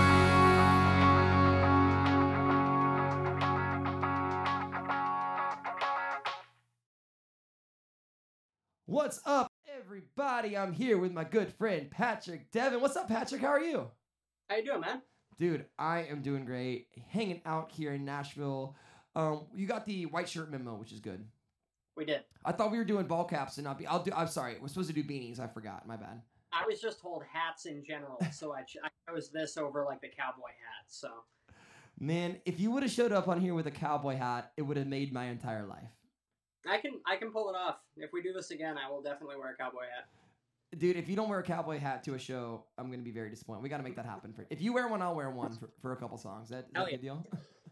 What's up, everybody? I'm here with my good friend Patrick Devin. What's up, Patrick? How are you? How you doing, man? Dude, I am doing great. Hanging out here in Nashville. Um, you got the white shirt memo, which is good. We did. I thought we were doing ball caps and not be. I'll do. I'm sorry. We're supposed to do beanies. I forgot. My bad. I was just told hats in general, so I, ch- I chose this over like the cowboy hat. So Man, if you would have showed up on here with a cowboy hat, it would have made my entire life. I can I can pull it off. If we do this again, I will definitely wear a cowboy hat. Dude, if you don't wear a cowboy hat to a show, I'm going to be very disappointed. We got to make that happen. For If you wear one, I'll wear one for, for a couple songs. That, is that Hell a yeah. good deal?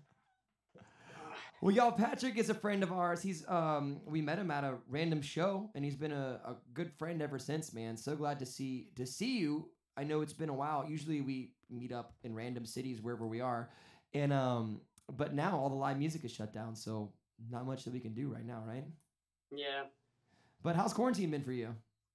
Well, y'all, Patrick is a friend of ours. He's um, we met him at a random show, and he's been a, a good friend ever since, man. So glad to see to see you. I know it's been a while. Usually we meet up in random cities wherever we are, and um, but now all the live music is shut down, so not much that we can do right now, right? Yeah. But how's quarantine been for you?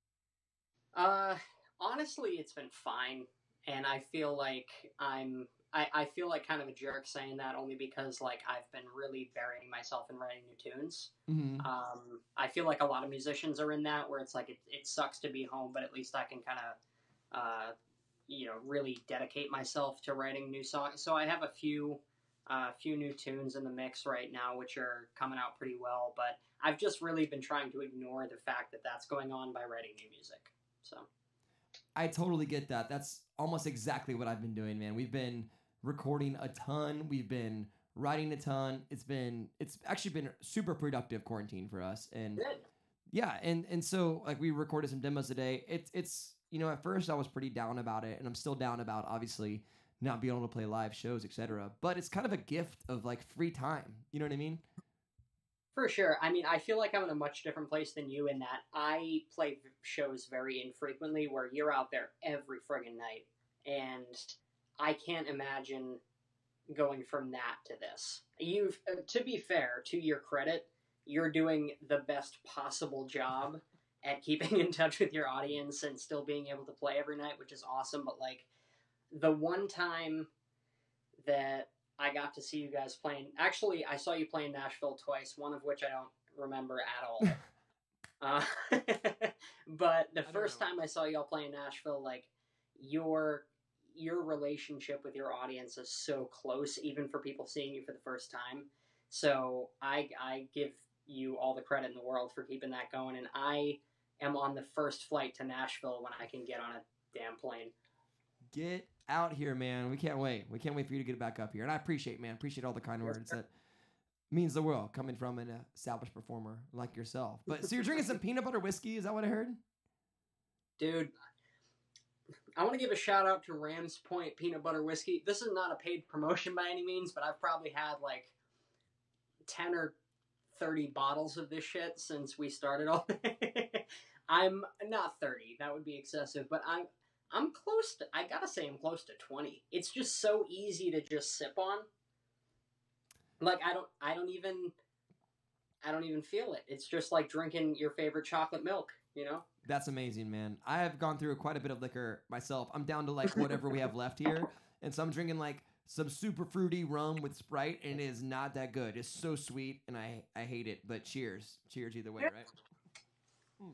Uh, honestly, it's been fine, and I feel like I'm. I, I feel like kind of a jerk saying that only because like I've been really burying myself in writing new tunes. Mm-hmm. Um, I feel like a lot of musicians are in that where it's like it, it sucks to be home, but at least I can kind of, uh, you know, really dedicate myself to writing new songs. So I have a few, uh, few new tunes in the mix right now, which are coming out pretty well. But I've just really been trying to ignore the fact that that's going on by writing new music. So I totally get that. That's almost exactly what I've been doing, man. We've been recording a ton. We've been writing a ton. It's been it's actually been super productive quarantine for us. And good. yeah, and and so like we recorded some demos today. It's it's you know, at first I was pretty down about it, and I'm still down about obviously not being able to play live shows, et cetera. But it's kind of a gift of like free time. You know what I mean? For sure. I mean, I feel like I'm in a much different place than you in that I play shows very infrequently where you're out there every friggin' night. And I can't imagine going from that to this. You've, uh, to be fair, to your credit, you're doing the best possible job at keeping in touch with your audience and still being able to play every night, which is awesome. But like the one time that I got to see you guys playing, actually, I saw you play in Nashville twice, one of which I don't remember at all. uh, but the first time I saw y'all play in Nashville, like your your relationship with your audience is so close, even for people seeing you for the first time. So I I give you all the credit in the world for keeping that going, and I am on the first flight to Nashville when I can get on a damn plane. Get out here, man. We can't wait. We can't wait for you to get back up here. And I appreciate, man, appreciate all the kind words. That means the world coming from an established performer like yourself. But so you're drinking some peanut butter whiskey? Is that what I heard? Dude, I want to give a shout out to Rams Point Peanut Butter Whiskey. This is not a paid promotion by any means, but I've probably had like ten or thirty bottles of this shit since we started all. I'm not thirty. That would be excessive, but I'm I'm close to, I gotta say I'm close to twenty. It's just so easy to just sip on. Like I don't I don't even I don't even feel it. It's just like drinking your favorite chocolate milk, you know? That's amazing, man. I have gone through quite a bit of liquor myself. I'm down to like whatever we have left here. And so I'm drinking like some super fruity rum with Sprite, and it is not that good. It's so sweet, and I, I hate it. But cheers. Cheers either way, right? Mm.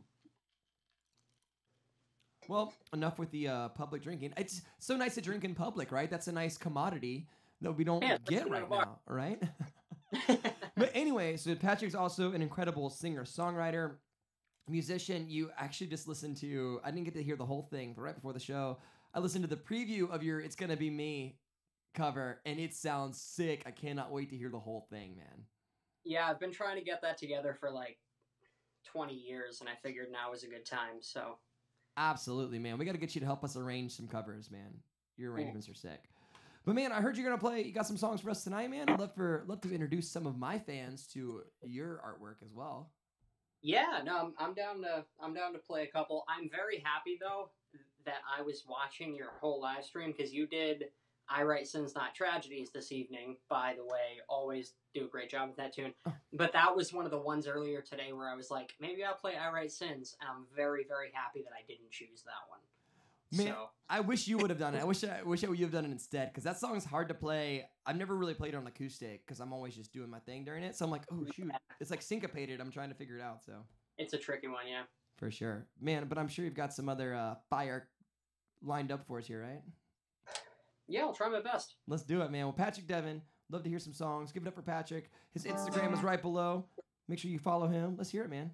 Well, enough with the uh, public drinking. It's so nice to drink in public, right? That's a nice commodity that we don't Yeah, get especially right in a bar. now, right? But anyway, so Patrick's also an incredible singer-songwriter, musician. You actually just listened to, I didn't get to hear the whole thing, but right before the show, I listened to the preview of your It's Gonna Be Me cover, and it sounds sick. I cannot wait to hear the whole thing, man. Yeah, I've been trying to get that together for like twenty years, and I figured now was a good time, so. Absolutely, man. We got to get you to help us arrange some covers, man. Your arrangements are sick. But man, I heard you're gonna play. You got some songs for us tonight, man. I'd love for love to introduce some of my fans to your artwork as well. Yeah, no, I'm, I'm down to I'm down to play a couple. I'm very happy though that I was watching your whole live stream because you did I Write Sins Not Tragedies this evening. By the way, always do a great job with that tune. But that was one of the ones earlier today where I was like, maybe I'll play I Write Sins, and I'm very very happy that I didn't choose that one. Man, so. I wish you would have done it. I wish I wish I would have done it instead because that song's hard to play. I've never really played it on acoustic because I'm always just doing my thing during it. So I'm like, oh shoot, it's like syncopated. I'm trying to figure it out. So It's a tricky one, yeah. For sure, man. But I'm sure you've got some other uh, fire lined up for us here, right? Yeah, I'll try my best. Let's do it, man. Well, Patrick Devin, love to hear some songs. Give it up for Patrick. His Instagram is right below. Make sure you follow him. Let's hear it, man.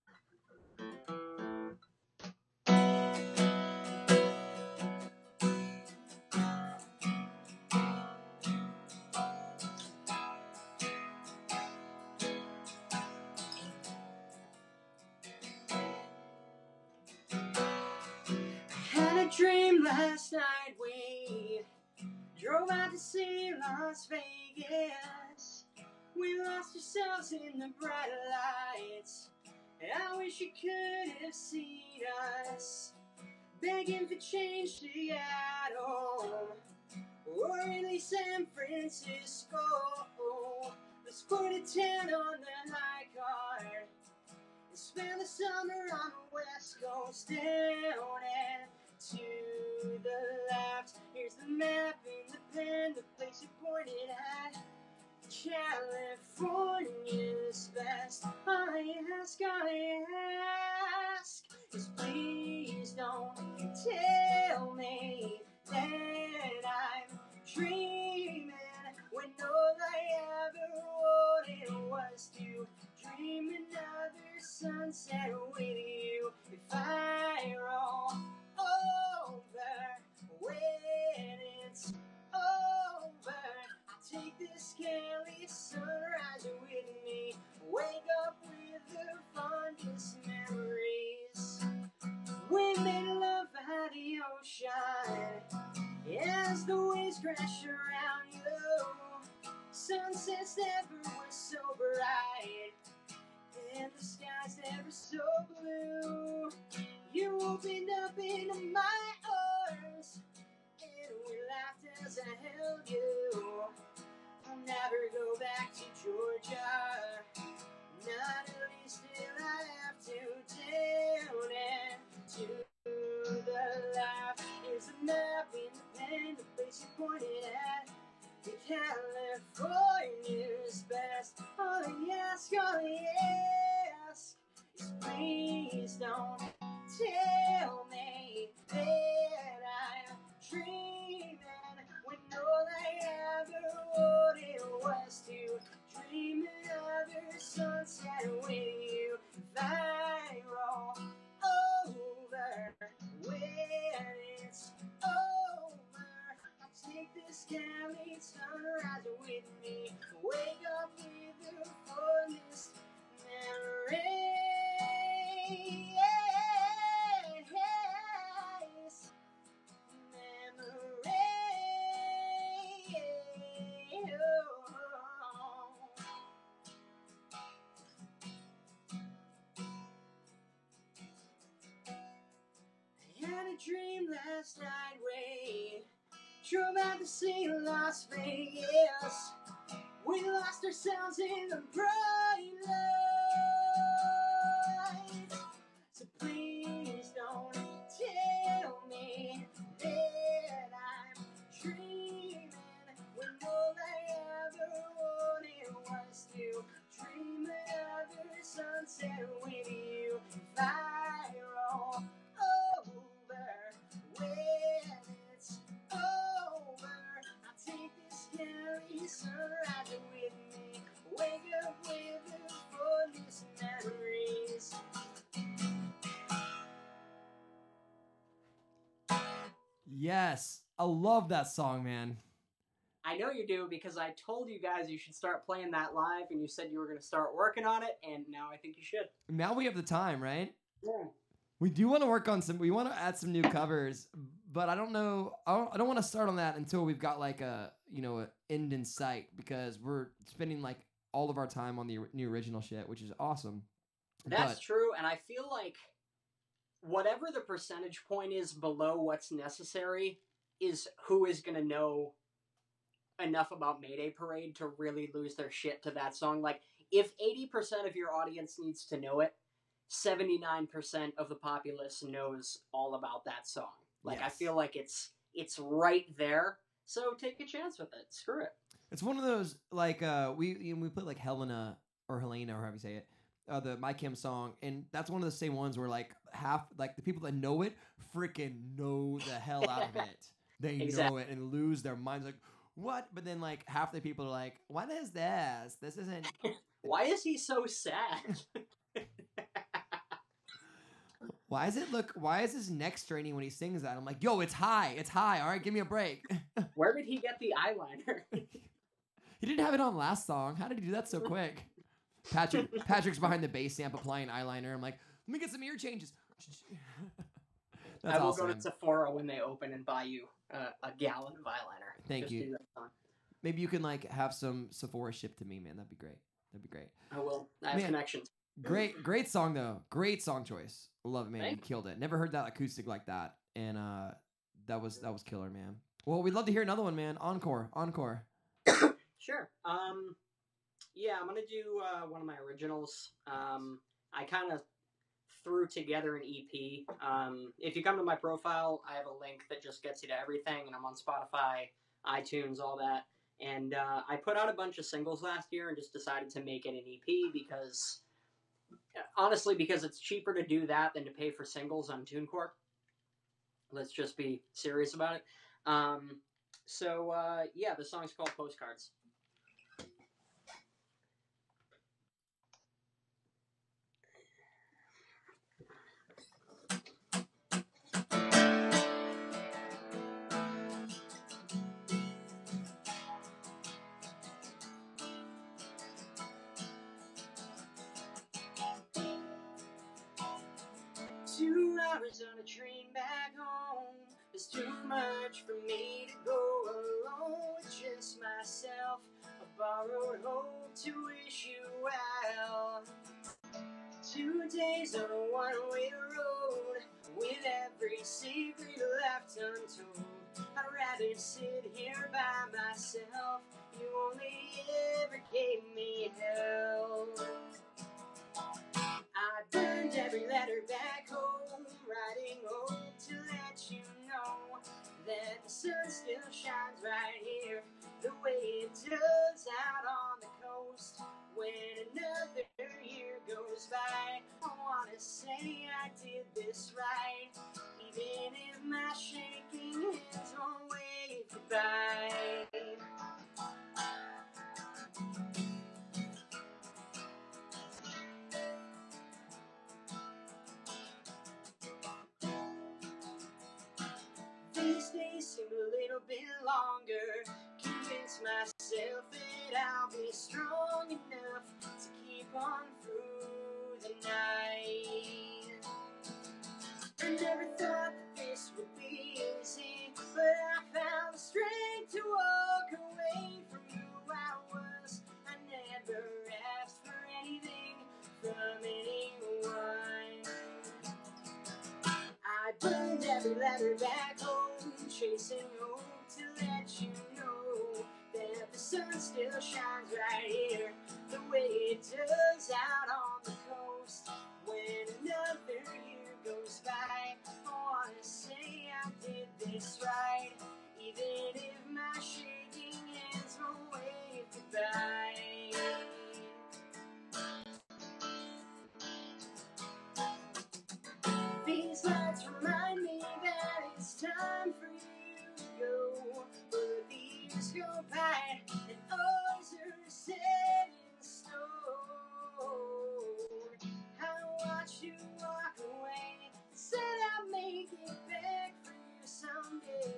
Dream last night we drove out to see Las Vegas. We lost ourselves in the bright lights. I wish you could have seen us begging for change to get home, or at least San Francisco. Let's put a ten on the high card and spend the summer on the West Coast down and to the left. Here's the map in the pen, the place you pointed at. California's best. I ask, I ask, is please don't tell me that I'm dreaming when all I ever wanted was to dream another sunset with you. If I roll over when it's over, take this careless sunrise with me. Wake up with the fondest memories. We made love at the ocean as the waves crash around you. Sunsets never were so bright and the sky's never so blue. You opened up into my arms and we laughed as I held you. I'll never go back to Georgia, not at least till I have to down and to the left. Here's a map in the pen, the place you pointed at. The California's best. All I ask, all I ask is please don't tell me that I'm dreaming when all I ever wanted was to dream another sunset with you. If I roll over when it's over, I'll take this Cali sunrise with me. Wake up with the fondest memories. I had a dream last night we drove out to see Las Vegas. We lost ourselves in the bright lights. So please don't tell me that I'm dreaming when all I ever wanted was to dream another sunset with you. If I roll over when it's over, I'll take this Cali sunrise with me. Wake up Yes. I love that song, man. I know you do because I told you guys you should start playing that live, and you said you were going to start working on it, and now I think you should. Now we have the time, right? Yeah. We do want to work on some, we want to add some new covers, but I don't know, I don't, I don't want to start on that until we've got like a, you know, an end in sight, because we're spending like all of our time on the new original shit, which is awesome. That's but, true, and I feel like whatever the percentage point is below what's necessary is who is going to know enough about Mayday Parade to really lose their shit to that song. Like, if eighty percent of your audience needs to know it, seventy-nine percent of the populace knows all about that song. Like, yes. I feel like it's it's right there, so take a chance with it. Screw it. It's one of those, like, uh, we you know, we put, like, Helena, or Helena, or however you say it, uh, the My Chem song, and that's one of the same ones where, like, half, like, the people that know it freaking know the hell out of it. They exactly. know it and lose their minds, like, what? But then, like, half the people are like, what is this? This isn't... Why is he so sad? Why is it look? Why is his neck straining when he sings that? I'm like, yo, it's high, it's high. All right, give me a break. Where did he get the eyeliner? He didn't have it on last song. How did he do that so quick? Patrick, Patrick's behind the bass amp applying eyeliner. I'm like, let me get some ear changes. I will awesome. go to Sephora when they open and buy you uh, a gallon of eyeliner. Thank Just you. Maybe you can like have some Sephora shipped to me, man. That'd be great. That'd be great. I will. I have man, connections. Great, great song though. Great song choice. Love it, man. Thanks. You killed it. Never heard that acoustic like that, and uh, that was that was killer, man. Well, we'd love to hear another one, man. Encore, encore. Sure. Um, yeah, I'm gonna do uh, one of my originals. Um, I kind of threw together an E P. Um, if you come to my profile, I have a link that just gets you to everything, and I'm on Spotify, iTunes, all that. And uh, I put out a bunch of singles last year and just decided to make it an E P because, honestly, because it's cheaper to do that than to pay for singles on TuneCore. Let's just be serious about it. Um, so, uh, yeah, the song's called Postcards. Two hours on a train back home. It's too much for me to go alone with just myself. A borrowed hope to wish you well. Two days on a one-way road with every secret left untold. I'd rather sit here by myself. You only ever gave me hell. I burned every letter back home, writing home to let you know that the sun still shines right here, the way it does out on the coast. When another year goes by, I wanna say I did this right, even if my shaking hands won't wave goodbye. These days seem a little bit longer. Convince myself that I'll be strong enough to keep on through the night. I never thought that this would be easy, but I found the strength to walk away from who I was. I never asked for anything from anyone. I burned every letter back home, chasing hope to let you know that the sun still shines right here, the way it does out on the coast. When another year goes by, I wanna say I did this right, even if my shaking hands won't wave goodbye. These lights remind me that it's time for you to go. But the years go by and ours are set in stone. I watch you walk away, said I'll make it back for you someday.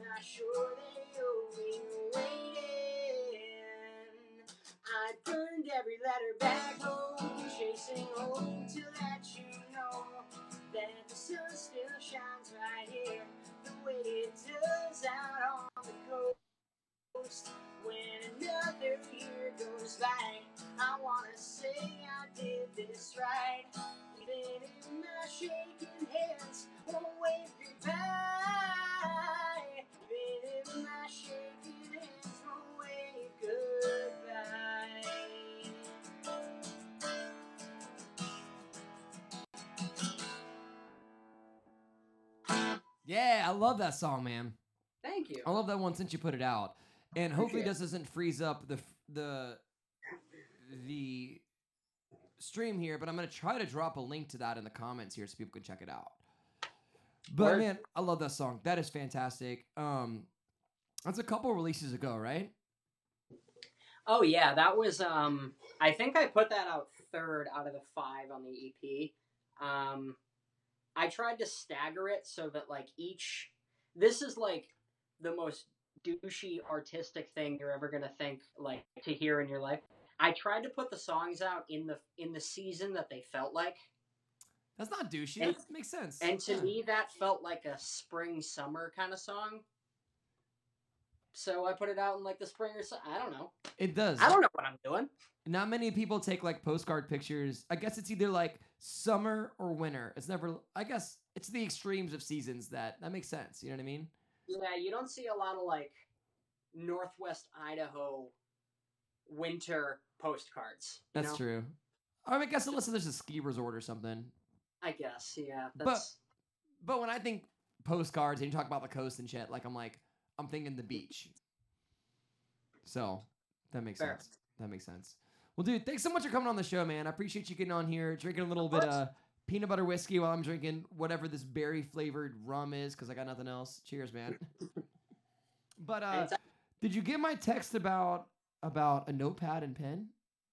not sure they owe me waiting. I burned every letter back home, chasing home to let you know that the sun still shines right here, the way it does out on the coast. When another year goes by, I wanna say I did this right. Even if my shaking hands won't wave goodbye, even if my shaking hands won't wave goodbye. Yeah, I love that song, man. Thank you. I love that one since you put it out, and hopefully Appreciate this doesn't freeze up the the the stream here. But I'm gonna try to drop a link to that in the comments here so people can check it out. But Word. man, I love that song. That is fantastic. Um, that's a couple releases ago, right? Oh yeah, that was um I think I put that out third out of the five on the E P. Um I tried to stagger it so that like each this is like the most douchey artistic thing you're ever going to think like to hear in your life. I tried to put the songs out in the in the season that they felt like. That's not douchey. And- That makes sense. And to Yeah. me that felt like a spring summer kind of song. So I put it out in like the spring or so. I don't know. It does. I don't know what I'm doing. Not many people take like postcard pictures. I guess it's either like summer or winter. It's never. I guess it's the extremes of seasons that that makes sense. You know what I mean? Yeah, you don't see a lot of like Northwest Idaho winter postcards. You That's know? true. I, mean, I guess unless there's a ski resort or something. I guess, yeah. But- That's, But when I think postcards and you talk about the coast and shit, like I'm like I'm thinking the beach. So that makes Fair. sense. That makes sense. Well, dude, thanks so much for coming on the show, man. I appreciate you getting on here, drinking a little bit of peanut butter whiskey while I'm drinking whatever this berry flavored rum is, because I got nothing else. Cheers, man. But uh, Anytime. did you get my text about about a notepad and pen?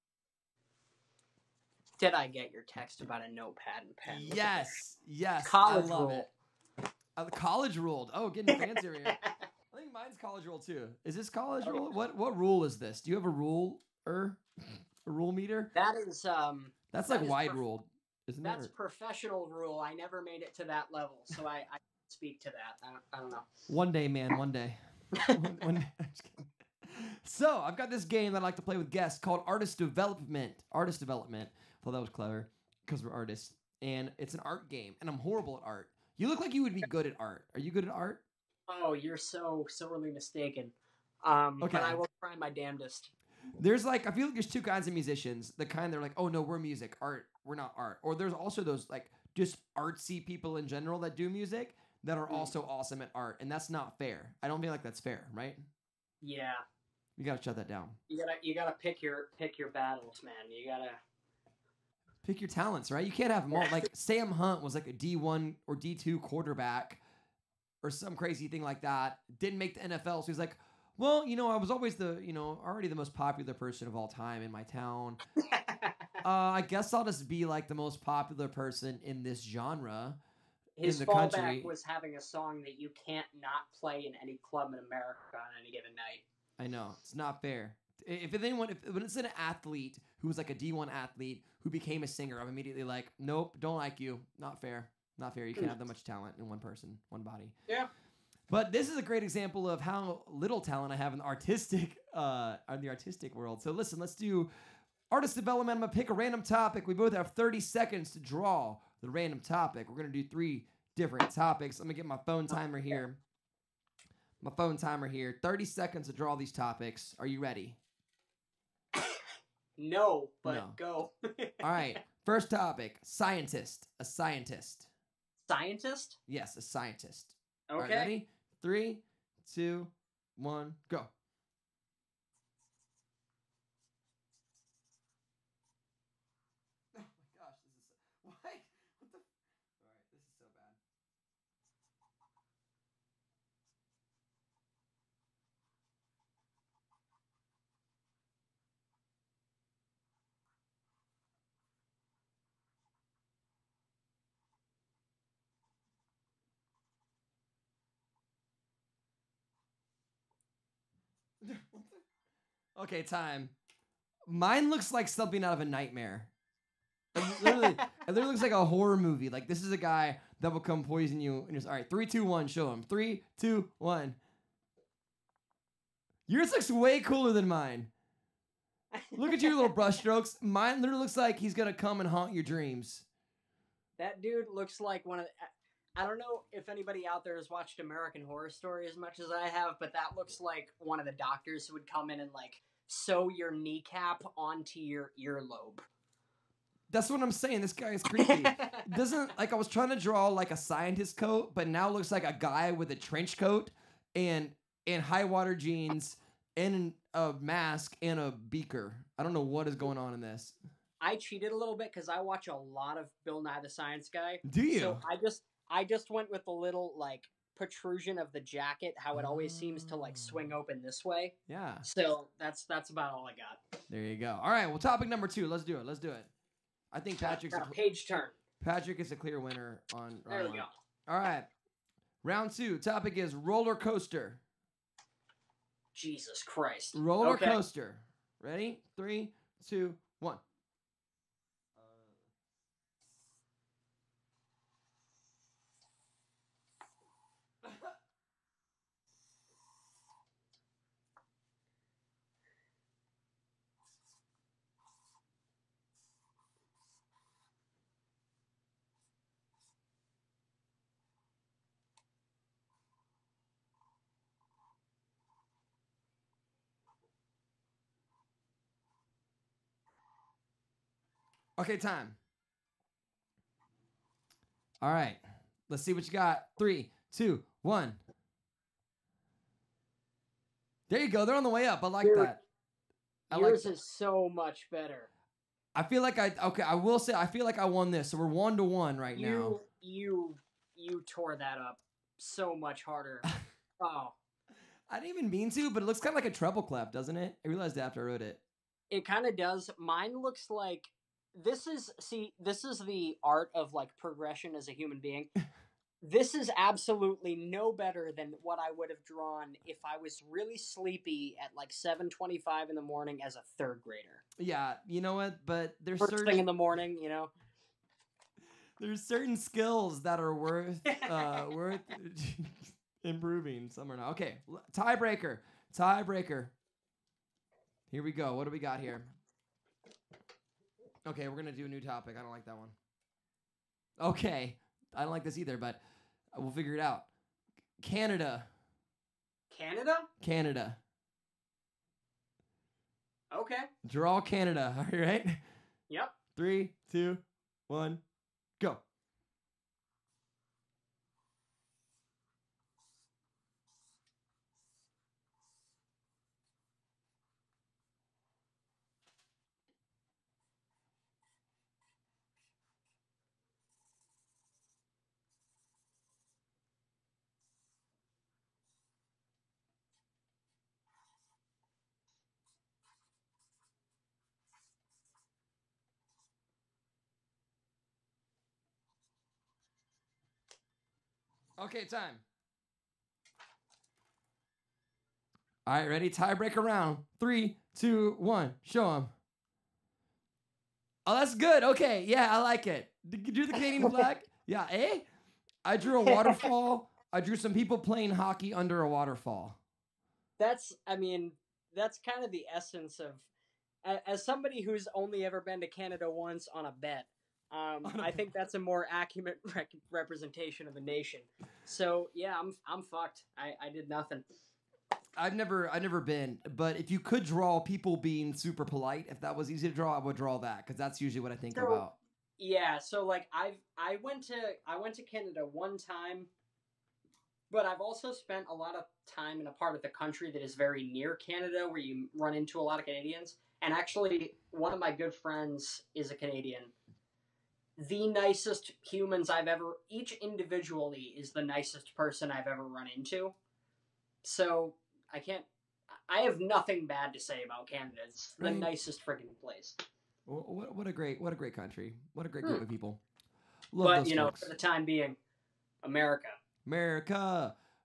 Did I get your text about a notepad and pen? Yes, yes. College I love rule. it. Uh, the college ruled. Oh, getting fancy over here. I think mine's college rule too. Is this college rule? What what rule is this? Do you have a rule or a rule meter? That is um That's that like is wide prof- ruled, isn't that's it? Or- professional rule. I never made it to that level, so I, I speak to that. I don't, I don't know. One day, man. One day. one, one day. I'm just kidding. So I've got this game that I like to play with guests called Artist Development. Artist Development. Thought that was clever because we're artists, and it's an art game, and I'm horrible at art. You look like you would be good at art. Are you good at art? Oh, you're so sorely mistaken. Um, Okay. but I will try my damnedest. There's like, I feel like there's two kinds of musicians. The kind that are like, oh no, we're music, art, we're not art. Or there's also those like just artsy people in general that do music that are Mm. also awesome at art. And that's not fair. I don't feel like that's fair, right? Yeah, You gotta shut that down. you gotta you gotta pick your pick your battles, man. You gotta. Pick your talents, right? You can't have them all. Like Sam Hunt was like a D one or D two quarterback or some crazy thing like that. Didn't make the N F L. So he's like, well, you know, I was always the, you know, already the most popular person of all time in my town. Uh, I guess I'll just be like the most popular person in this genre His in the fallback country. was having a song that you can't not play in any club in America on any given night. I know. It's not fair. If anyone, if when it's an athlete who was like a D one athlete who became a singer, I'm immediately like, nope, don't like you. Not fair. Not fair. You can't have that much talent in one person, one body. Yeah. But this is a great example of how little talent I have in the artistic, uh, in the artistic world. So listen, let's do artist development. I'm gonna pick a random topic. We both have thirty seconds to draw the random topic. We're gonna do three different topics. Let me get my phone timer here. My phone timer here. thirty seconds to draw these topics. Are you ready? No, but No. go. All right. First topic: scientist. A scientist. Scientist? Yes, a scientist. Okay. All right, ready? Three, two, one, go. Oh my gosh, this is so, what? What the? All right, this is so bad. Okay, time. Mine looks like something out of a nightmare. It literally, it literally looks like a horror movie. Like, this is a guy that will come poison you. And just, all right, three, two, one, show him. Three, two, one. Yours looks way cooler than mine. Look at your little brushstrokes. Mine literally looks like he's going to come and haunt your dreams. That dude looks like one of the... I don't know if anybody out there has watched American Horror Story as much as I have, but that looks like one of the doctors who would come in and, like, sew your kneecap onto your earlobe. That's what I'm saying. This guy is creepy. Doesn't, like, I was trying to draw, like, a scientist coat, but now it looks like a guy with a trench coat and, and high water jeans and a mask and a beaker. I don't know what is going on in this. I cheated a little bit because I watch a lot of Bill Nye the Science Guy. Do you? So I just... I just went with the little, like, protrusion of the jacket, how it always seems to, like, swing open this way. Yeah. So that's that's about all I got. There you go. All right, well, topic number two. Let's do it. Let's do it. I think Patrick's Got a a, page turn. Patrick is a clear winner on There round we one. go. All right. Round two. Topic is roller coaster. Jesus Christ. Roller Okay. coaster. Ready? Three, two, one. Okay, time. All right. Let's see what you got. Three, two, one. There you go. They're on the way up. I like Yours- that. I like Yours that. is so much better. I feel like I okay. I will say I feel like I won this. So we're one to one right now. You you you tore that up so much harder. Oh. I didn't even mean to, but it looks kind of like a treble clef, doesn't it? I realized after I wrote it. It kind of does. Mine looks like this is see this is the art of like progression as a human being. This is absolutely no better than what I would have drawn if I was really sleepy at like seven twenty-five in the morning as a third grader. Yeah, you know what? But there's First certain thing in the morning, you know. there's certain skills that are worth uh, worth improving. Some are not. Okay, l- tiebreaker. Tiebreaker. Here we go. What do we got here? Okay, we're gonna do a new topic. I don't like that one. Okay, I don't like this either, but we'll figure it out. Canada. Canada? Canada. Okay. Draw Canada. All right. Yep. Three, two, one, go. Okay, time. All right, ready? Tiebreaker round. Three, two, one. Show him. Oh, that's good. Okay, yeah, I like it. Did you do the Canadian flag? Yeah, eh? I drew a waterfall. I drew some people playing hockey under a waterfall. That's, I mean, that's kind of the essence of, a- as somebody who's only ever been to Canada once on a bet, um, I think that's a more accurate rec- representation of the nation. So yeah, I'm I'm fucked. I, I did nothing. I've never I've never been, but if you could draw people being super polite, if that was easy to draw, I would draw that because that's usually what I think So- about. Yeah, so like I've I went to I went to Canada one time, but I've also spent a lot of time in a part of the country that is very near Canada where you run into a lot of Canadians. And actually, one of my good friends is a Canadian. The nicest humans I've ever, each individually is the nicest person I've ever run into. So I can't, I have nothing bad to say about Canada. It's the Right. nicest freaking place. Wh- What, what a great what a great country. What a great group Hmm. of people. Love But, those you know, folks. for the time being, America. America,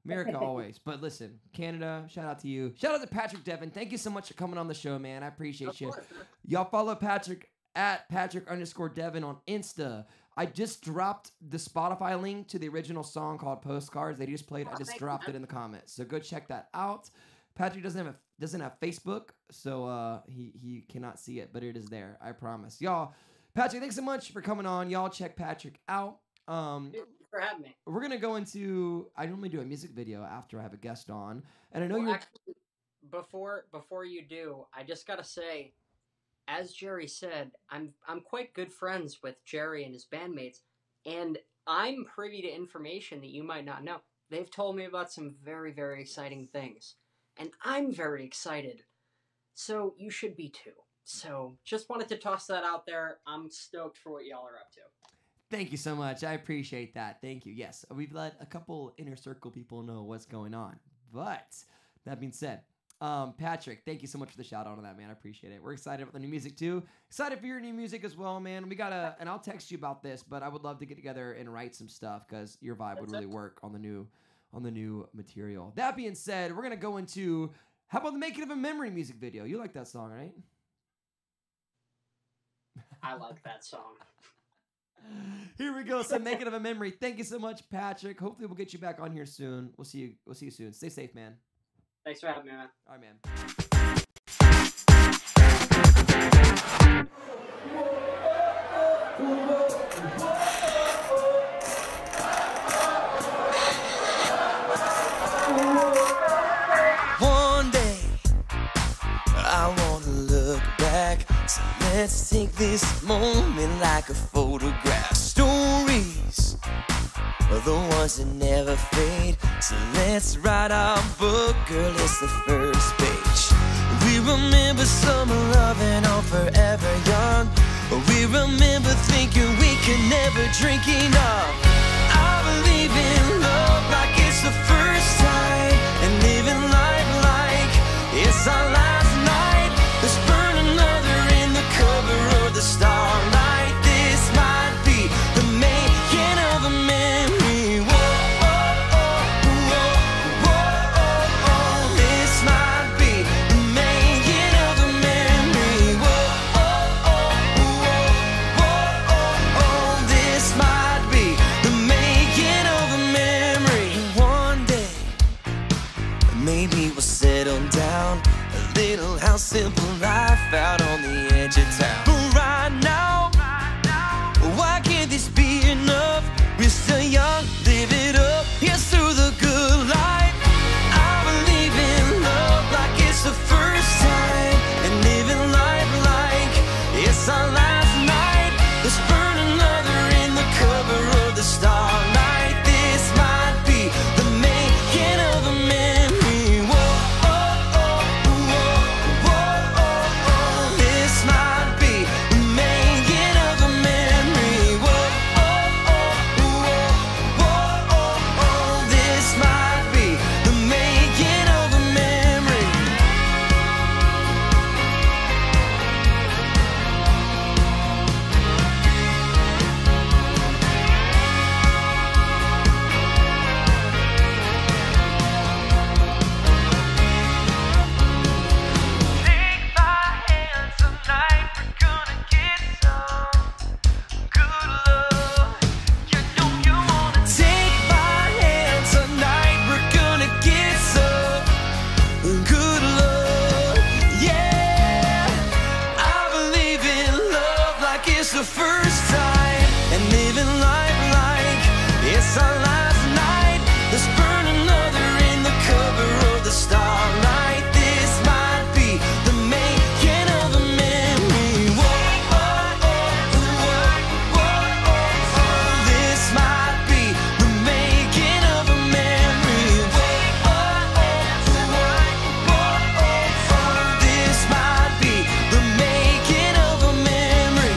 America always. But listen, Canada, shout out to you. Shout out to Patrick Devin. Thank you so much for coming on the show, man. I appreciate Of you. course. Y'all follow Patrick at Patrick underscore Devin on Insta. I just dropped the Spotify link to the original song called Postcards. They just played. I just dropped it in the comments. So go check that out. Patrick doesn't have a, doesn't have Facebook, so uh, he, he cannot see it, but it is there. I promise. Y'all, Patrick, thanks so much for coming on. Y'all check Patrick out. Um, Dude, thanks for having me. we're going to go into, I normally do a music video after I have a guest on. And I know Well, you're... actually, before before you do, I just gotta say, as Jerry said, I'm I'm quite good friends with Jerry and his bandmates, and I'm privy to information that you might not know. They've told me about some very, very exciting things, and I'm very excited. So you should be too. So just wanted to toss that out there. I'm stoked for what y'all are up to. Thank you so much. I appreciate that. Thank you. Yes, we've let a couple inner circle people know what's going on. But that being said, um, Patrick, thank you so much for the shout out on that, man. I appreciate it. We're excited about the new music too. Excited for your new music as well, man. We gotta, and I'll text you about this, but I would love to get together and write some stuff because your vibe would really work on the new, on the new material. That being said, we're gonna go into how about the Making of a Memory music video? You like that song, right? I like that song. Here we go. So Making of a Memory. Thank you so much, Patrick. Hopefully we'll get you back on here soon. We'll see you. We'll see you soon. Stay safe, man. Thanks for having me, man. All right, man. One day I wanna look back, so let's take this moment like a photograph. Stories are the ones that never fade, so let's write our book, girl, it's the first page. We remember summer loving on forever young, we remember thinking we could never drink enough. I believe in love like it's the first time, and living life like it's our last night. Let's burn another in the cover of the starlight. This might be the making of a memory. Whoa, oh, oh, whoa, whoa, oh, oh. This might be the making of a memory. Whoa, oh, oh, whoa, whoa, oh, oh. This might be the making of a memory. One day, maybe we'll settle down, a little house, simple life out on the edge of town. But right now, why can't this be enough? We're still young, live it up, here's to the good life. I believe in love like it's the first time, and living life like it's our last night. Let's burn another in the cover of the starlight. This might be the making of a memory. Whoa, oh, oh, whoa, whoa, oh, oh. This might be the making of a memory. Whoa, oh, oh, whoa, whoa, oh, oh. This might be the making of a memory. Take my hand tonight, we're gonna get some good love. You know you wanna take my hand tonight, we're gonna get some good love. Yeah, I believe in love like it's the first time, and living life like it's our last night. Let's burn another in the cover of the starlight. This might be the making of a memory. Whoa, oh, oh, whoa, whoa, oh, oh. This might be the making of a memory. Whoa, oh, oh, whoa, whoa, oh, oh. This might be the making of a memory.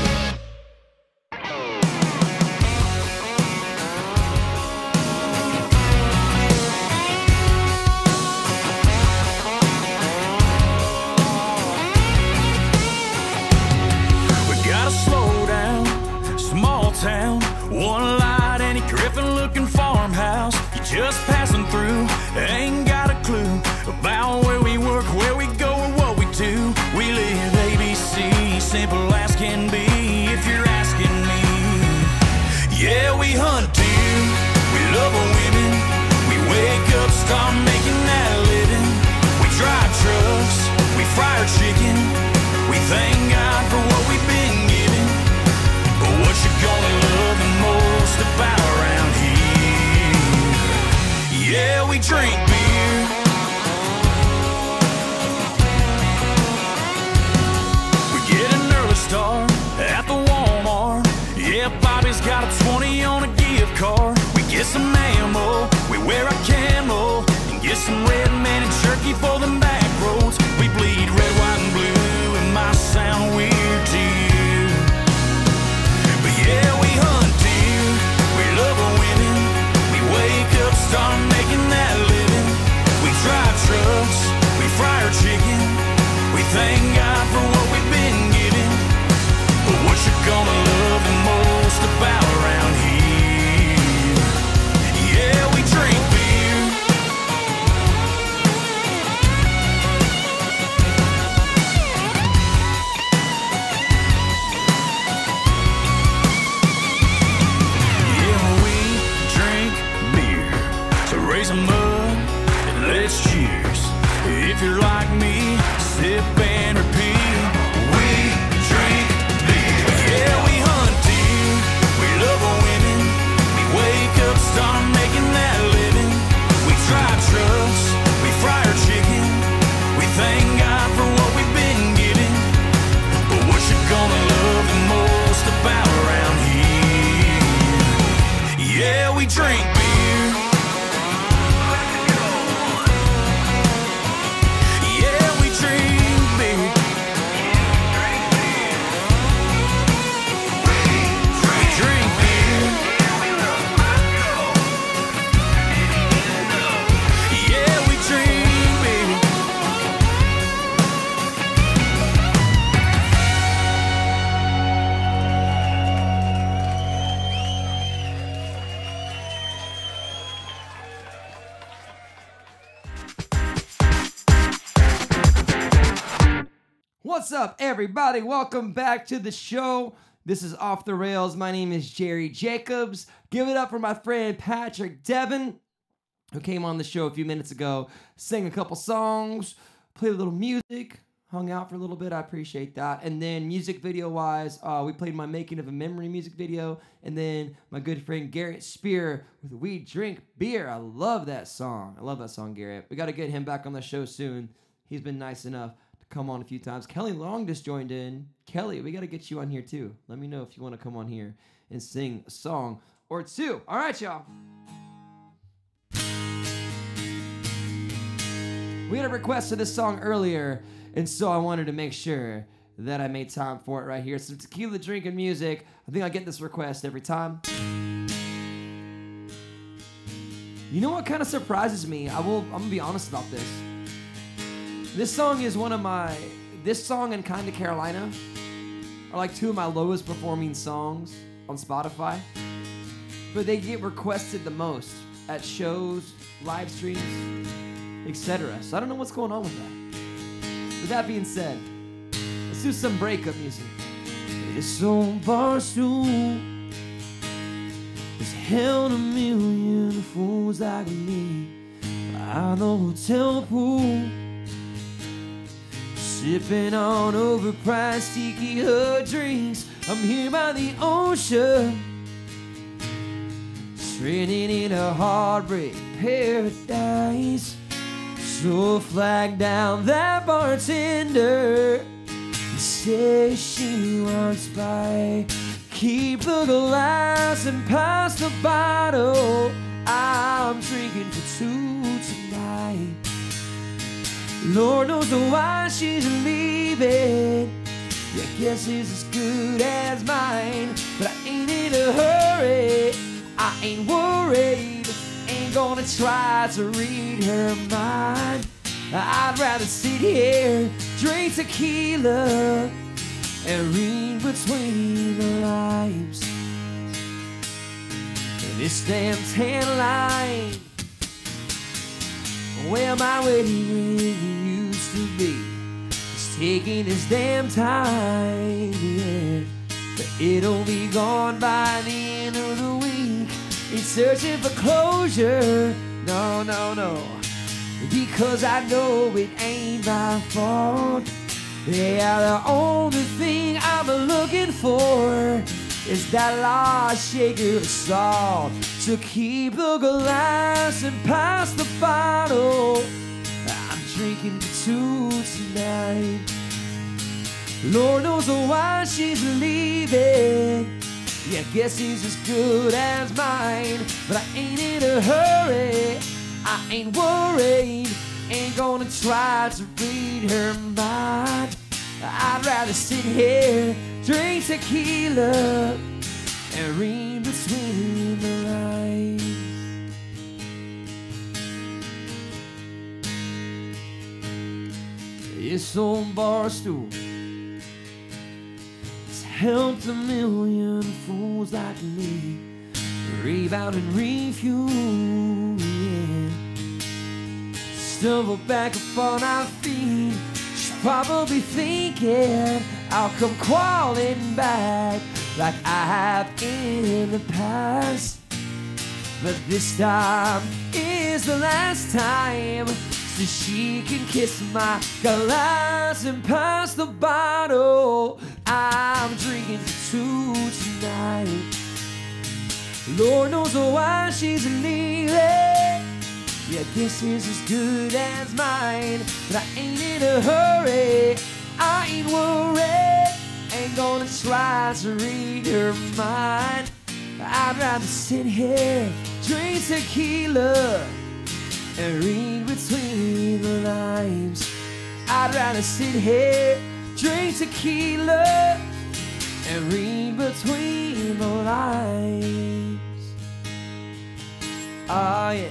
We gotta slow down, small town, one light, any griffin looking farmhouse. You're just passing through, start making that living. We drive trucks, we fry our chicken. We thank God for what we've been given. But what you gonna love the most about around here? Yeah, we drink beer. We get an early start at the Walmart. Yeah, Bobby's got a twenty on a gift card. We get some ammo, we wear our camo, and get some red man and jerky for them back roads. We bleed red, white, and blue. It might sound weird to you, but yeah, we hunt deer. We love our women. We wake up, start making that living. We drive trucks, we fry our chicken. We thank God for what we've been given. But what you gonna love the most about around here? Yeah, we drink beer. Yeah, we drink beer. So raise 'em up and let's cheers. If you're like me, sip and repeat. We drink beer. Yeah, we hunt deer. We love our women. We wake up, start making that living. We drive trucks. We fry our chicken. We thank God for what we've been given. But what you gonna love the most about around here? Yeah, we drink beer. Yeah, we drink beer. We drink beer. Yeah, we drink beer. What's up, everybody? Welcome back to the show. This is Off the Rails. My name is Jerry Jacobs. Give it up for my friend Patrick Devin, who came on the show a few minutes ago, sang a couple songs, played a little music, hung out for a little bit. I appreciate that. And then music video-wise, uh, we played my Making of a Memory music video, and then my good friend Garrett Spear with We Drink Beer. I love that song. I love that song, Garrett. We got to get him back on the show soon. He's been nice enough to come on a few times. Kelly Long just joined in. Kelly, we got to get you on here too. Let me know if you want to come on here and sing a song or two. All right, y'all. We had a request for this song earlier, and so I wanted to make sure that I made time for it right here. Some tequila drinking music. I think I get this request every time. You know what kind of surprises me? I will. I'm gonna be honest about this. This song is one of my. This song and Kinda Carolina are like two of my lowest performing songs on Spotify, but they get requested the most at shows, live streams, et cetera. So I don't know what's going on with that. With that being said, let's do some breakup music. It's on Barstool. It's held a million fools like me by the hotel pool, sipping on overpriced tiki hut drinks. I'm here by the ocean, stranded in a heartbreak paradise. So flag down that bartender and say she wants by. Keep the glass and pass the bottle. I'm drinking for two tonight. Lord knows why she's leaving. Your guess is as good as mine, but I ain't in a hurry. I ain't worried. Ain't gonna try to read her mind. I'd rather sit here, drink tequila, and read between the lines. And this damn tan line where my wedding ring used to be, it's taking this damn time, yeah. But it'll be gone by the end of the week. Ain't searching for closure, No, no, no. Because I know it ain't my fault. Yeah, the only thing I'm looking for is that last shaker of salt to keep the glass and pass the bottle. I'm drinking two tonight. Lord knows why she's leaving. Yeah, guess he's as good as mine. But I ain't in a hurry, I ain't worried. Ain't gonna try to read her mind. I'd rather sit here, drink tequila, and read between the lines. This old bar stool has helped a million fools like me rebound and refuel, yeah. Stumble back upon our feet. She's probably thinking I'll come crawling back like I have in the past. But this time is the last time, so she can kiss my glass and pass the bottle. I'm drinking two tonight. Lord knows why she's leaving. Yeah, this is as good as mine. But I ain't in a hurry, I ain't worried. Ain't gonna try to read her mind. I'd rather sit here, drink tequila, and read between the lines. I'd rather sit here, drink tequila, and read between the lines. Oh yeah.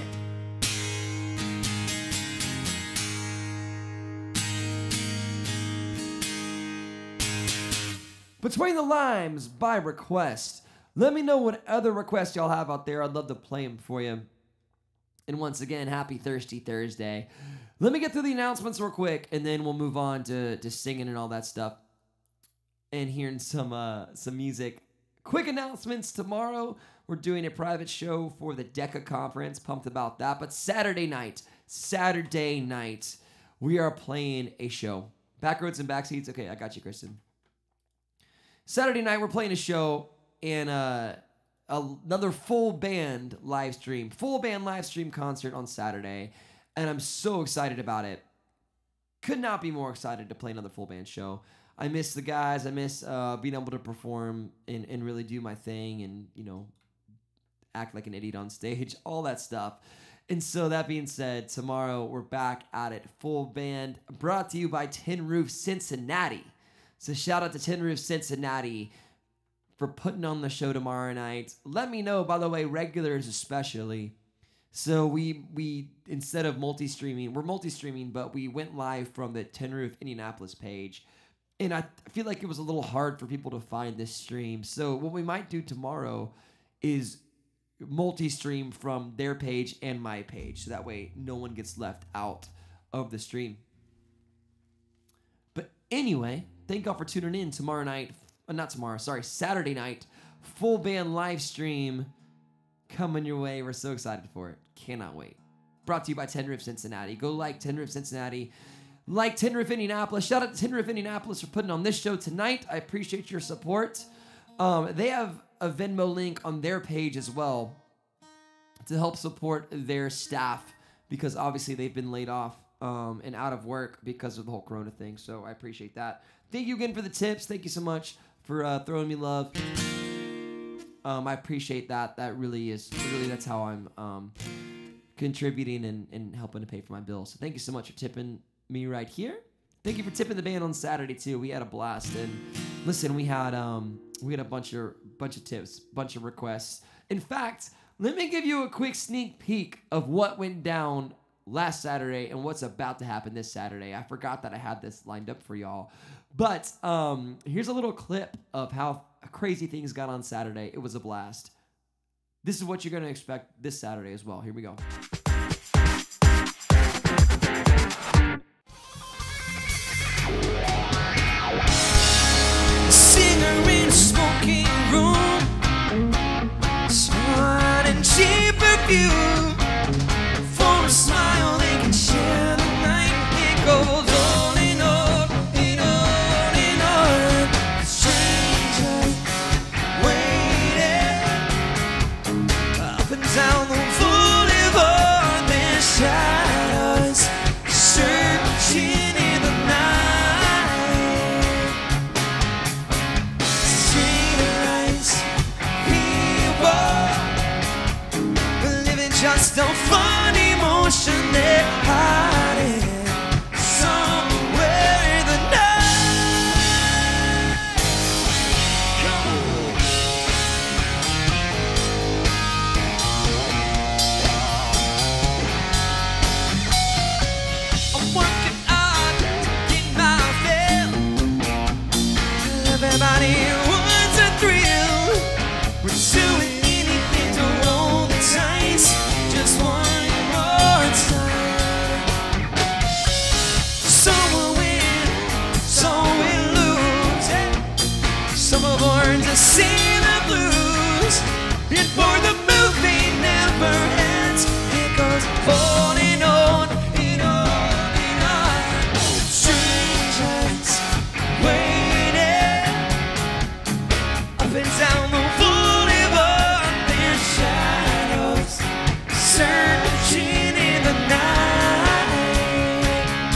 Between the Limes by request. Let me know what other requests y'all have out there. I'd love to play them for you. And once again, happy Thirsty Thursday. Let me get through the announcements real quick, and then we'll move on to, to singing and all that stuff. And hearing some uh, some music. Quick announcements. Tomorrow, we're doing a private show for the DECA conference. Pumped about that. But Saturday night, Saturday night, we are playing a show. Backroads and backseats. Okay, I got you, Kristen. Saturday night, we're playing a show and uh, another full band live stream, full band live stream concert on Saturday, and I'm so excited about it. Could not be more excited to play another full band show. I miss the guys. I miss uh, being able to perform and, and really do my thing and, you know, act like an idiot on stage, all that stuff. And so that being said, tomorrow we're back at it, full band, brought to you by Tin Roof Cincinnati. So shout out to Tin Roof Cincinnati for putting on the show tomorrow night. Let me know, by the way, regulars especially. So we, we instead of multi-streaming, we're multi-streaming, but we went live from the Tin Roof Indianapolis page. And I feel like it was a little hard for people to find this stream. So what we might do tomorrow is multi-stream from their page and my page. So that way no one gets left out of the stream. But anyway, thank y'all for tuning in tomorrow night. Uh, not tomorrow, sorry, Saturday night. Full band live stream coming your way. We're so excited for it. Cannot wait. Brought to you by Tin Roof Cincinnati. Go like Tin Roof Cincinnati. Like Tin Roof Indianapolis. Shout out to Tin Roof Indianapolis for putting on this show tonight. I appreciate your support. Um, they have a Venmo link on their page as well to help support their staff because obviously they've been laid off um, and out of work because of the whole Corona thing. So I appreciate that. Thank you again for the tips. Thank you so much for uh, throwing me love. Um, I appreciate that. That really is, really that's how I'm um, contributing and, and helping to pay for my bills. So thank you so much for tipping me right here. Thank you for tipping the band on Saturday too. We had a blast, and listen, we had um we had a bunch of bunch of tips, bunch of requests. In fact, let me give you a quick sneak peek of what went down last Saturday and what's about to happen this Saturday. I forgot that I had this lined up for y'all, but um here's a little clip of how crazy things got on Saturday. It was a blast. This is what you're gonna expect this Saturday as well. Here we go. Smoking room, smart and cheap perfume, just a funny motion they're hiding somewhere in the night. Come on. I'm working hard to get my fill. Everybody wants a thrill. We're doing anything to roll the dice. Just one more time. Some will win, some will lose. Some are born to sing the blues. And for the movie never ends. It goes on and on and on and on. Strange lights waiting up and down the boulevard. There's shadows searching in the night.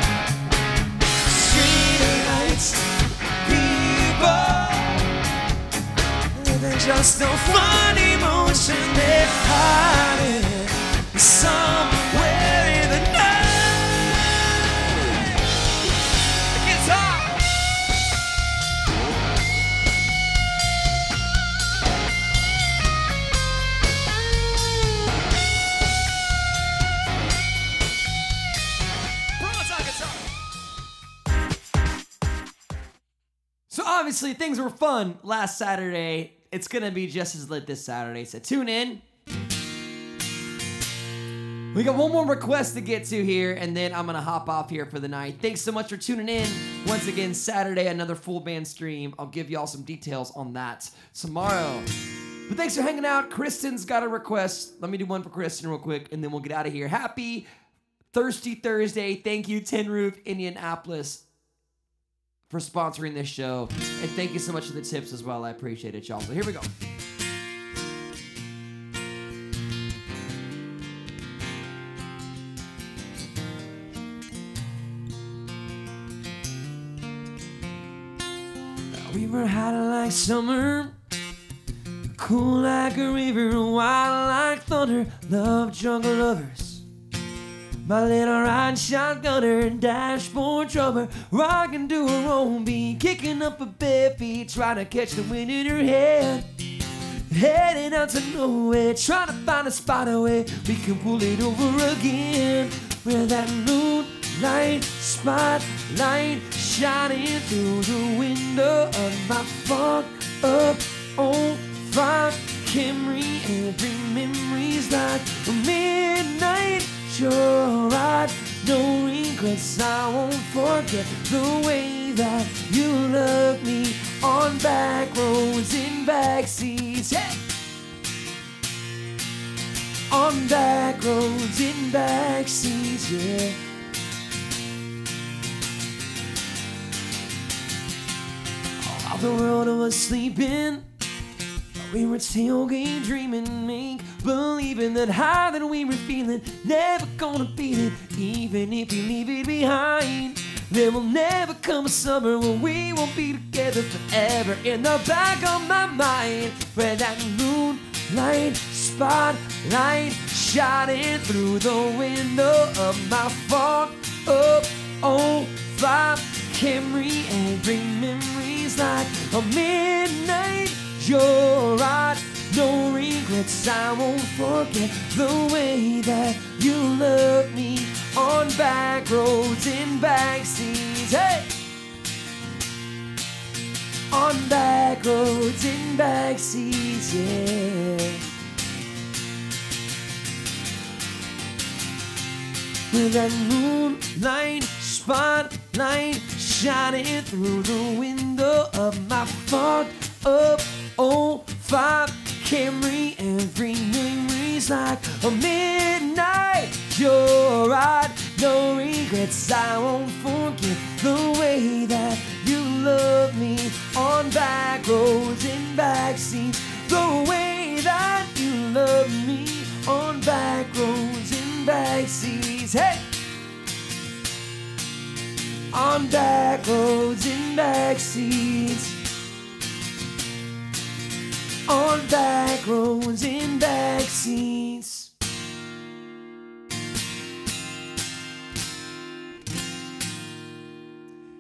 Street lights, people, they're just a funny motion they're hiding somewhere in the night. The guitar. So obviously things were fun last Saturday. It's gonna be just as lit this Saturday, so tune in. We got one more request to get to here, and then I'm gonna hop off here for the night. Thanks so much for tuning in. Once again, Saturday, another full band stream. I'll give y'all some details on that tomorrow. But thanks for hanging out. Kristen's got a request. Let me do one for Kristen real quick, and then we'll get out of here. Happy Thirsty Thursday. Thank you, Tin Roof Indianapolis, for sponsoring this show. And thank you so much for the tips as well. I appreciate it, y'all. So here we go. We were hot like summer, cool like a river, wild like thunder, love jungle lovers. My little ride shotgunner, dashboard trouble, rockin' to her own beat, kicking up her bare feet, trying to catch the wind in her head. Heading out to nowhere, trying to find a spot where we can pull it over again. Where that moonlight spotlight shining through the window of my fucked up old five Camry. Every memory's like a midnight sure ride, no regrets. I won't forget the way that you loved me on back roads in back seats. Yeah. On back roads in back seats, yeah. While the world was sleeping, we were tailgate dreaming, make believing that high that we were feeling, never gonna beat it, even if we leave it behind. There will never come a summer when we won't be together forever. In the back of my mind, where that moonlight spotlight shining through the window of my fucked up old five Camry. Every memory's like a midnight joyride, no regrets. I won't forget the way that you loved me on back roads in back seats. Hey! On back roads in back seats, yeah. With that moonlight spotlight shining through the window of my fucked up old five Camry. Every memory's like a midnight joyride, no regrets. I won't forget the way that you loved me on back roads in back seats. The way that you loved me on back roads in back seats. Hey! On back roads in back seats. On back roads in back seats.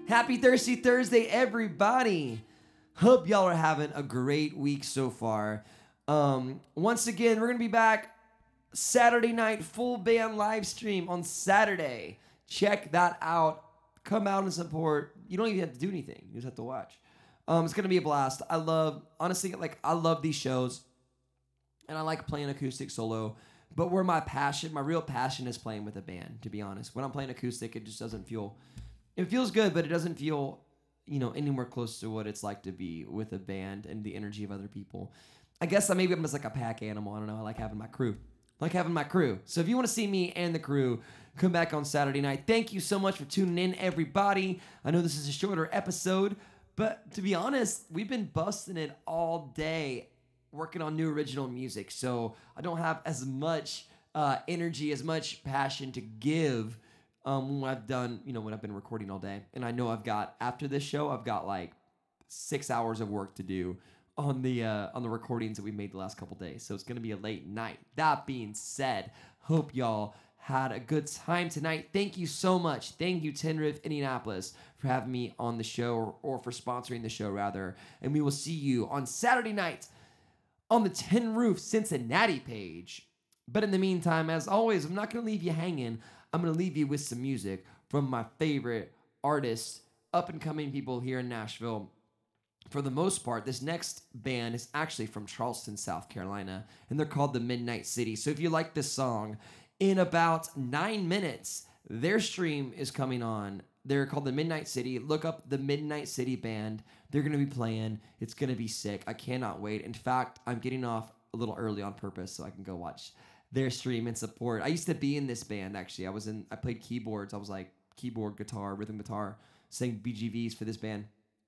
Happy Thirsty Thursday, everybody. Hope y'all are having a great week so far. Um, once again, we're going to be back Saturday night, full band live stream on Saturday. Check that out. Come out and support. You don't even have to do anything. You just have to watch. Um, it's going to be a blast. I love, honestly, like, I love these shows. And I like playing acoustic solo. But where my passion, my real passion is playing with a band, to be honest. When I'm playing acoustic, it just doesn't feel, it feels good, but it doesn't feel, you know, anywhere close to what it's like to be with a band and the energy of other people. I guess maybe I'm just like a pack animal. I don't know. I like having my crew. I like having my crew. So if you want to see me and the crew, come back on Saturday night. Thank you so much for tuning in, everybody. I know this is a shorter episode, but to be honest, we've been busting it all day working on new original music. So I don't have as much uh, energy, as much passion to give um, when I've done, you know, when I've been recording all day. And I know I've got, after this show, I've got like six hours of work to do on the uh, on the recordings that we made the last couple days. So it's going to be a late night. That being said, hope y'all had a good time tonight. Thank you so much. Thank you, Tin Roof Indianapolis, for having me on the show, or, or for sponsoring the show, rather. And we will see you on Saturday night on the Tin Roof Cincinnati page. But in the meantime, as always, I'm not going to leave you hanging. I'm going to leave you with some music from my favorite artists, up-and-coming people here in Nashville. For the most part, this next band is actually from Charleston, South Carolina, and they're called the Midnight City. So if you like this song, in about nine minutes, their stream is coming on. They're called the Midnight City. Look up the Midnight City Band. They're going to be playing. It's going to be sick. I cannot wait. In fact, I'm getting off a little early on purpose so I can go watch their stream and support. I used to be in this band, actually. I was in. I played keyboards. I was like keyboard, guitar, rhythm guitar, sang B G Vs for this band.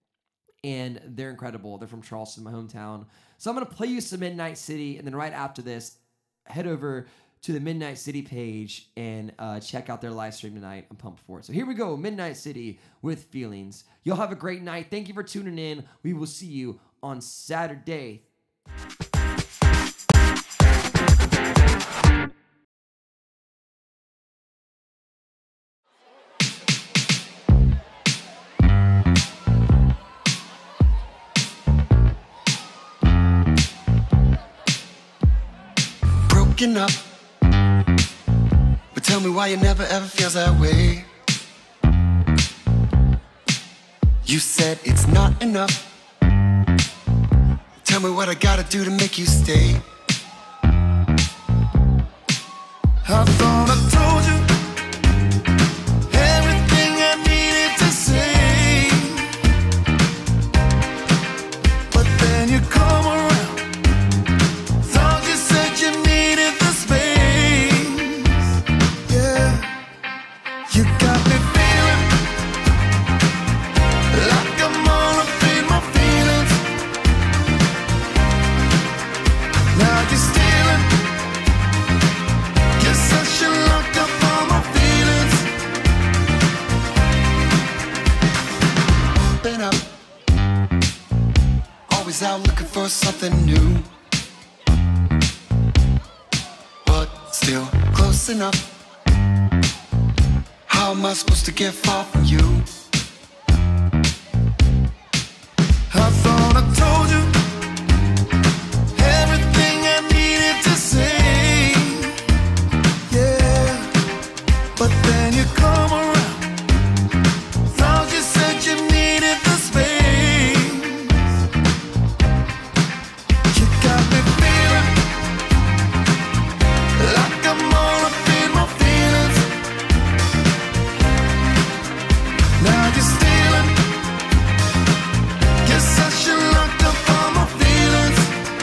And they're incredible. They're from Charleston, my hometown. So I'm going to play you some Midnight City, and then right after this, head over to the Midnight City page and uh, check out their live stream tonight. I'm pumped for it. So here we go, Midnight City with Feelings. Y'all have a great night. Thank you for tuning in. We will see you on Saturday. Broken up. But tell me why you never ever feels that way. You said it's not enough. Tell me what I gotta do to make you stay. I thought I told you everything I needed to say, but then you come around. Thought you said you needed the space. Yeah, you got me feeling like I'm all up in my feelings. Now you're stealing. Guess I should lock up all my feelings. Been up, always out looking for something new, but still close enough. How am I supposed to get far from you? I thought I told you everything I needed to say. Yeah, but then you come around. Thought you said you needed the space. You got me feeling like I'm all up in my feelings. Now you're stealing. Guess I should lock up all my feelings.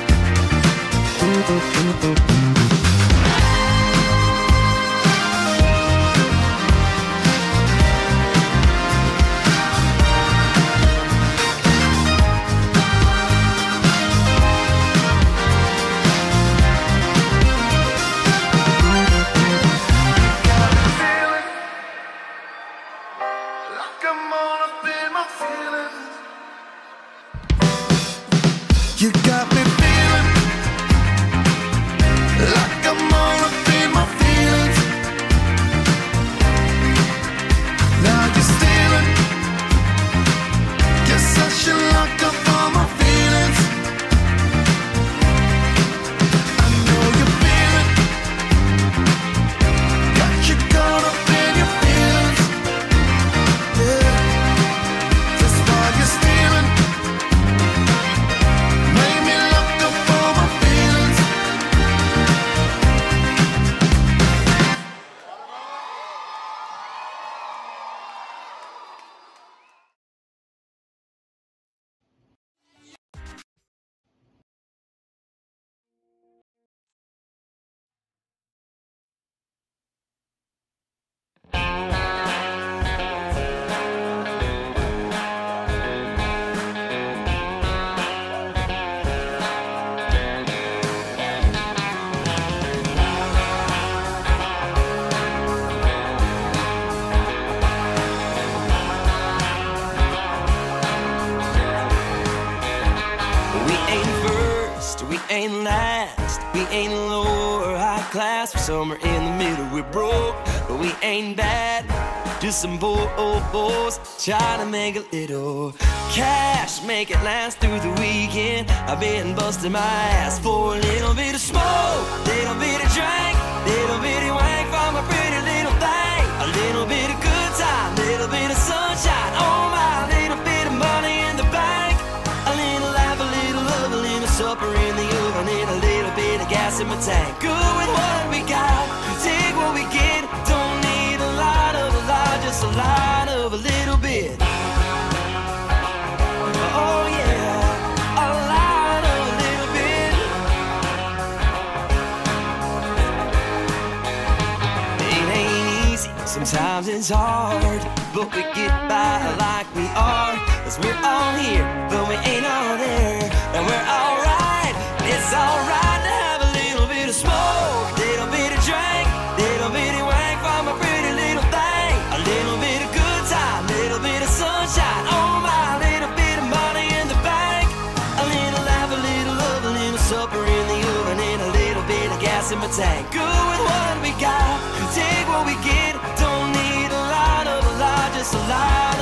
Like I'm all up in my feelings. You got me feeling like can last. We ain't low or high class, we're somewhere in the middle. We're broke, but we ain't bad. Just some boys trying to make a little cash, make it last through the weekend. I've been busting my ass for a little bit of smoke, little bit of drink, little bit of wank from a pretty little thing. A little bit of good time, little bit of sunshine. Oh my, little bit of money in the bank. A little laugh, a little love, a little supper in the oven, and a little bit of gas in my tank. Good with what we got, take what we get. Don't need a lot of a lot, just a lot of a little bit. Oh yeah, a lot of a little bit. It ain't easy, sometimes it's hard, but we get by like we are. Cause we're all here, but we ain't all there. And we're alright, it's alright to have a little bit of smoke, little bit of drink, little bit of wank from a pretty little thing. A little bit of good time, little bit of sunshine. Oh my, little bit of money in the bank. A little laugh, a little love, a little supper in the oven, and a little bit of gas in my tank. Good with what we got, take what we get. Don't need a lot of a lot, just a lot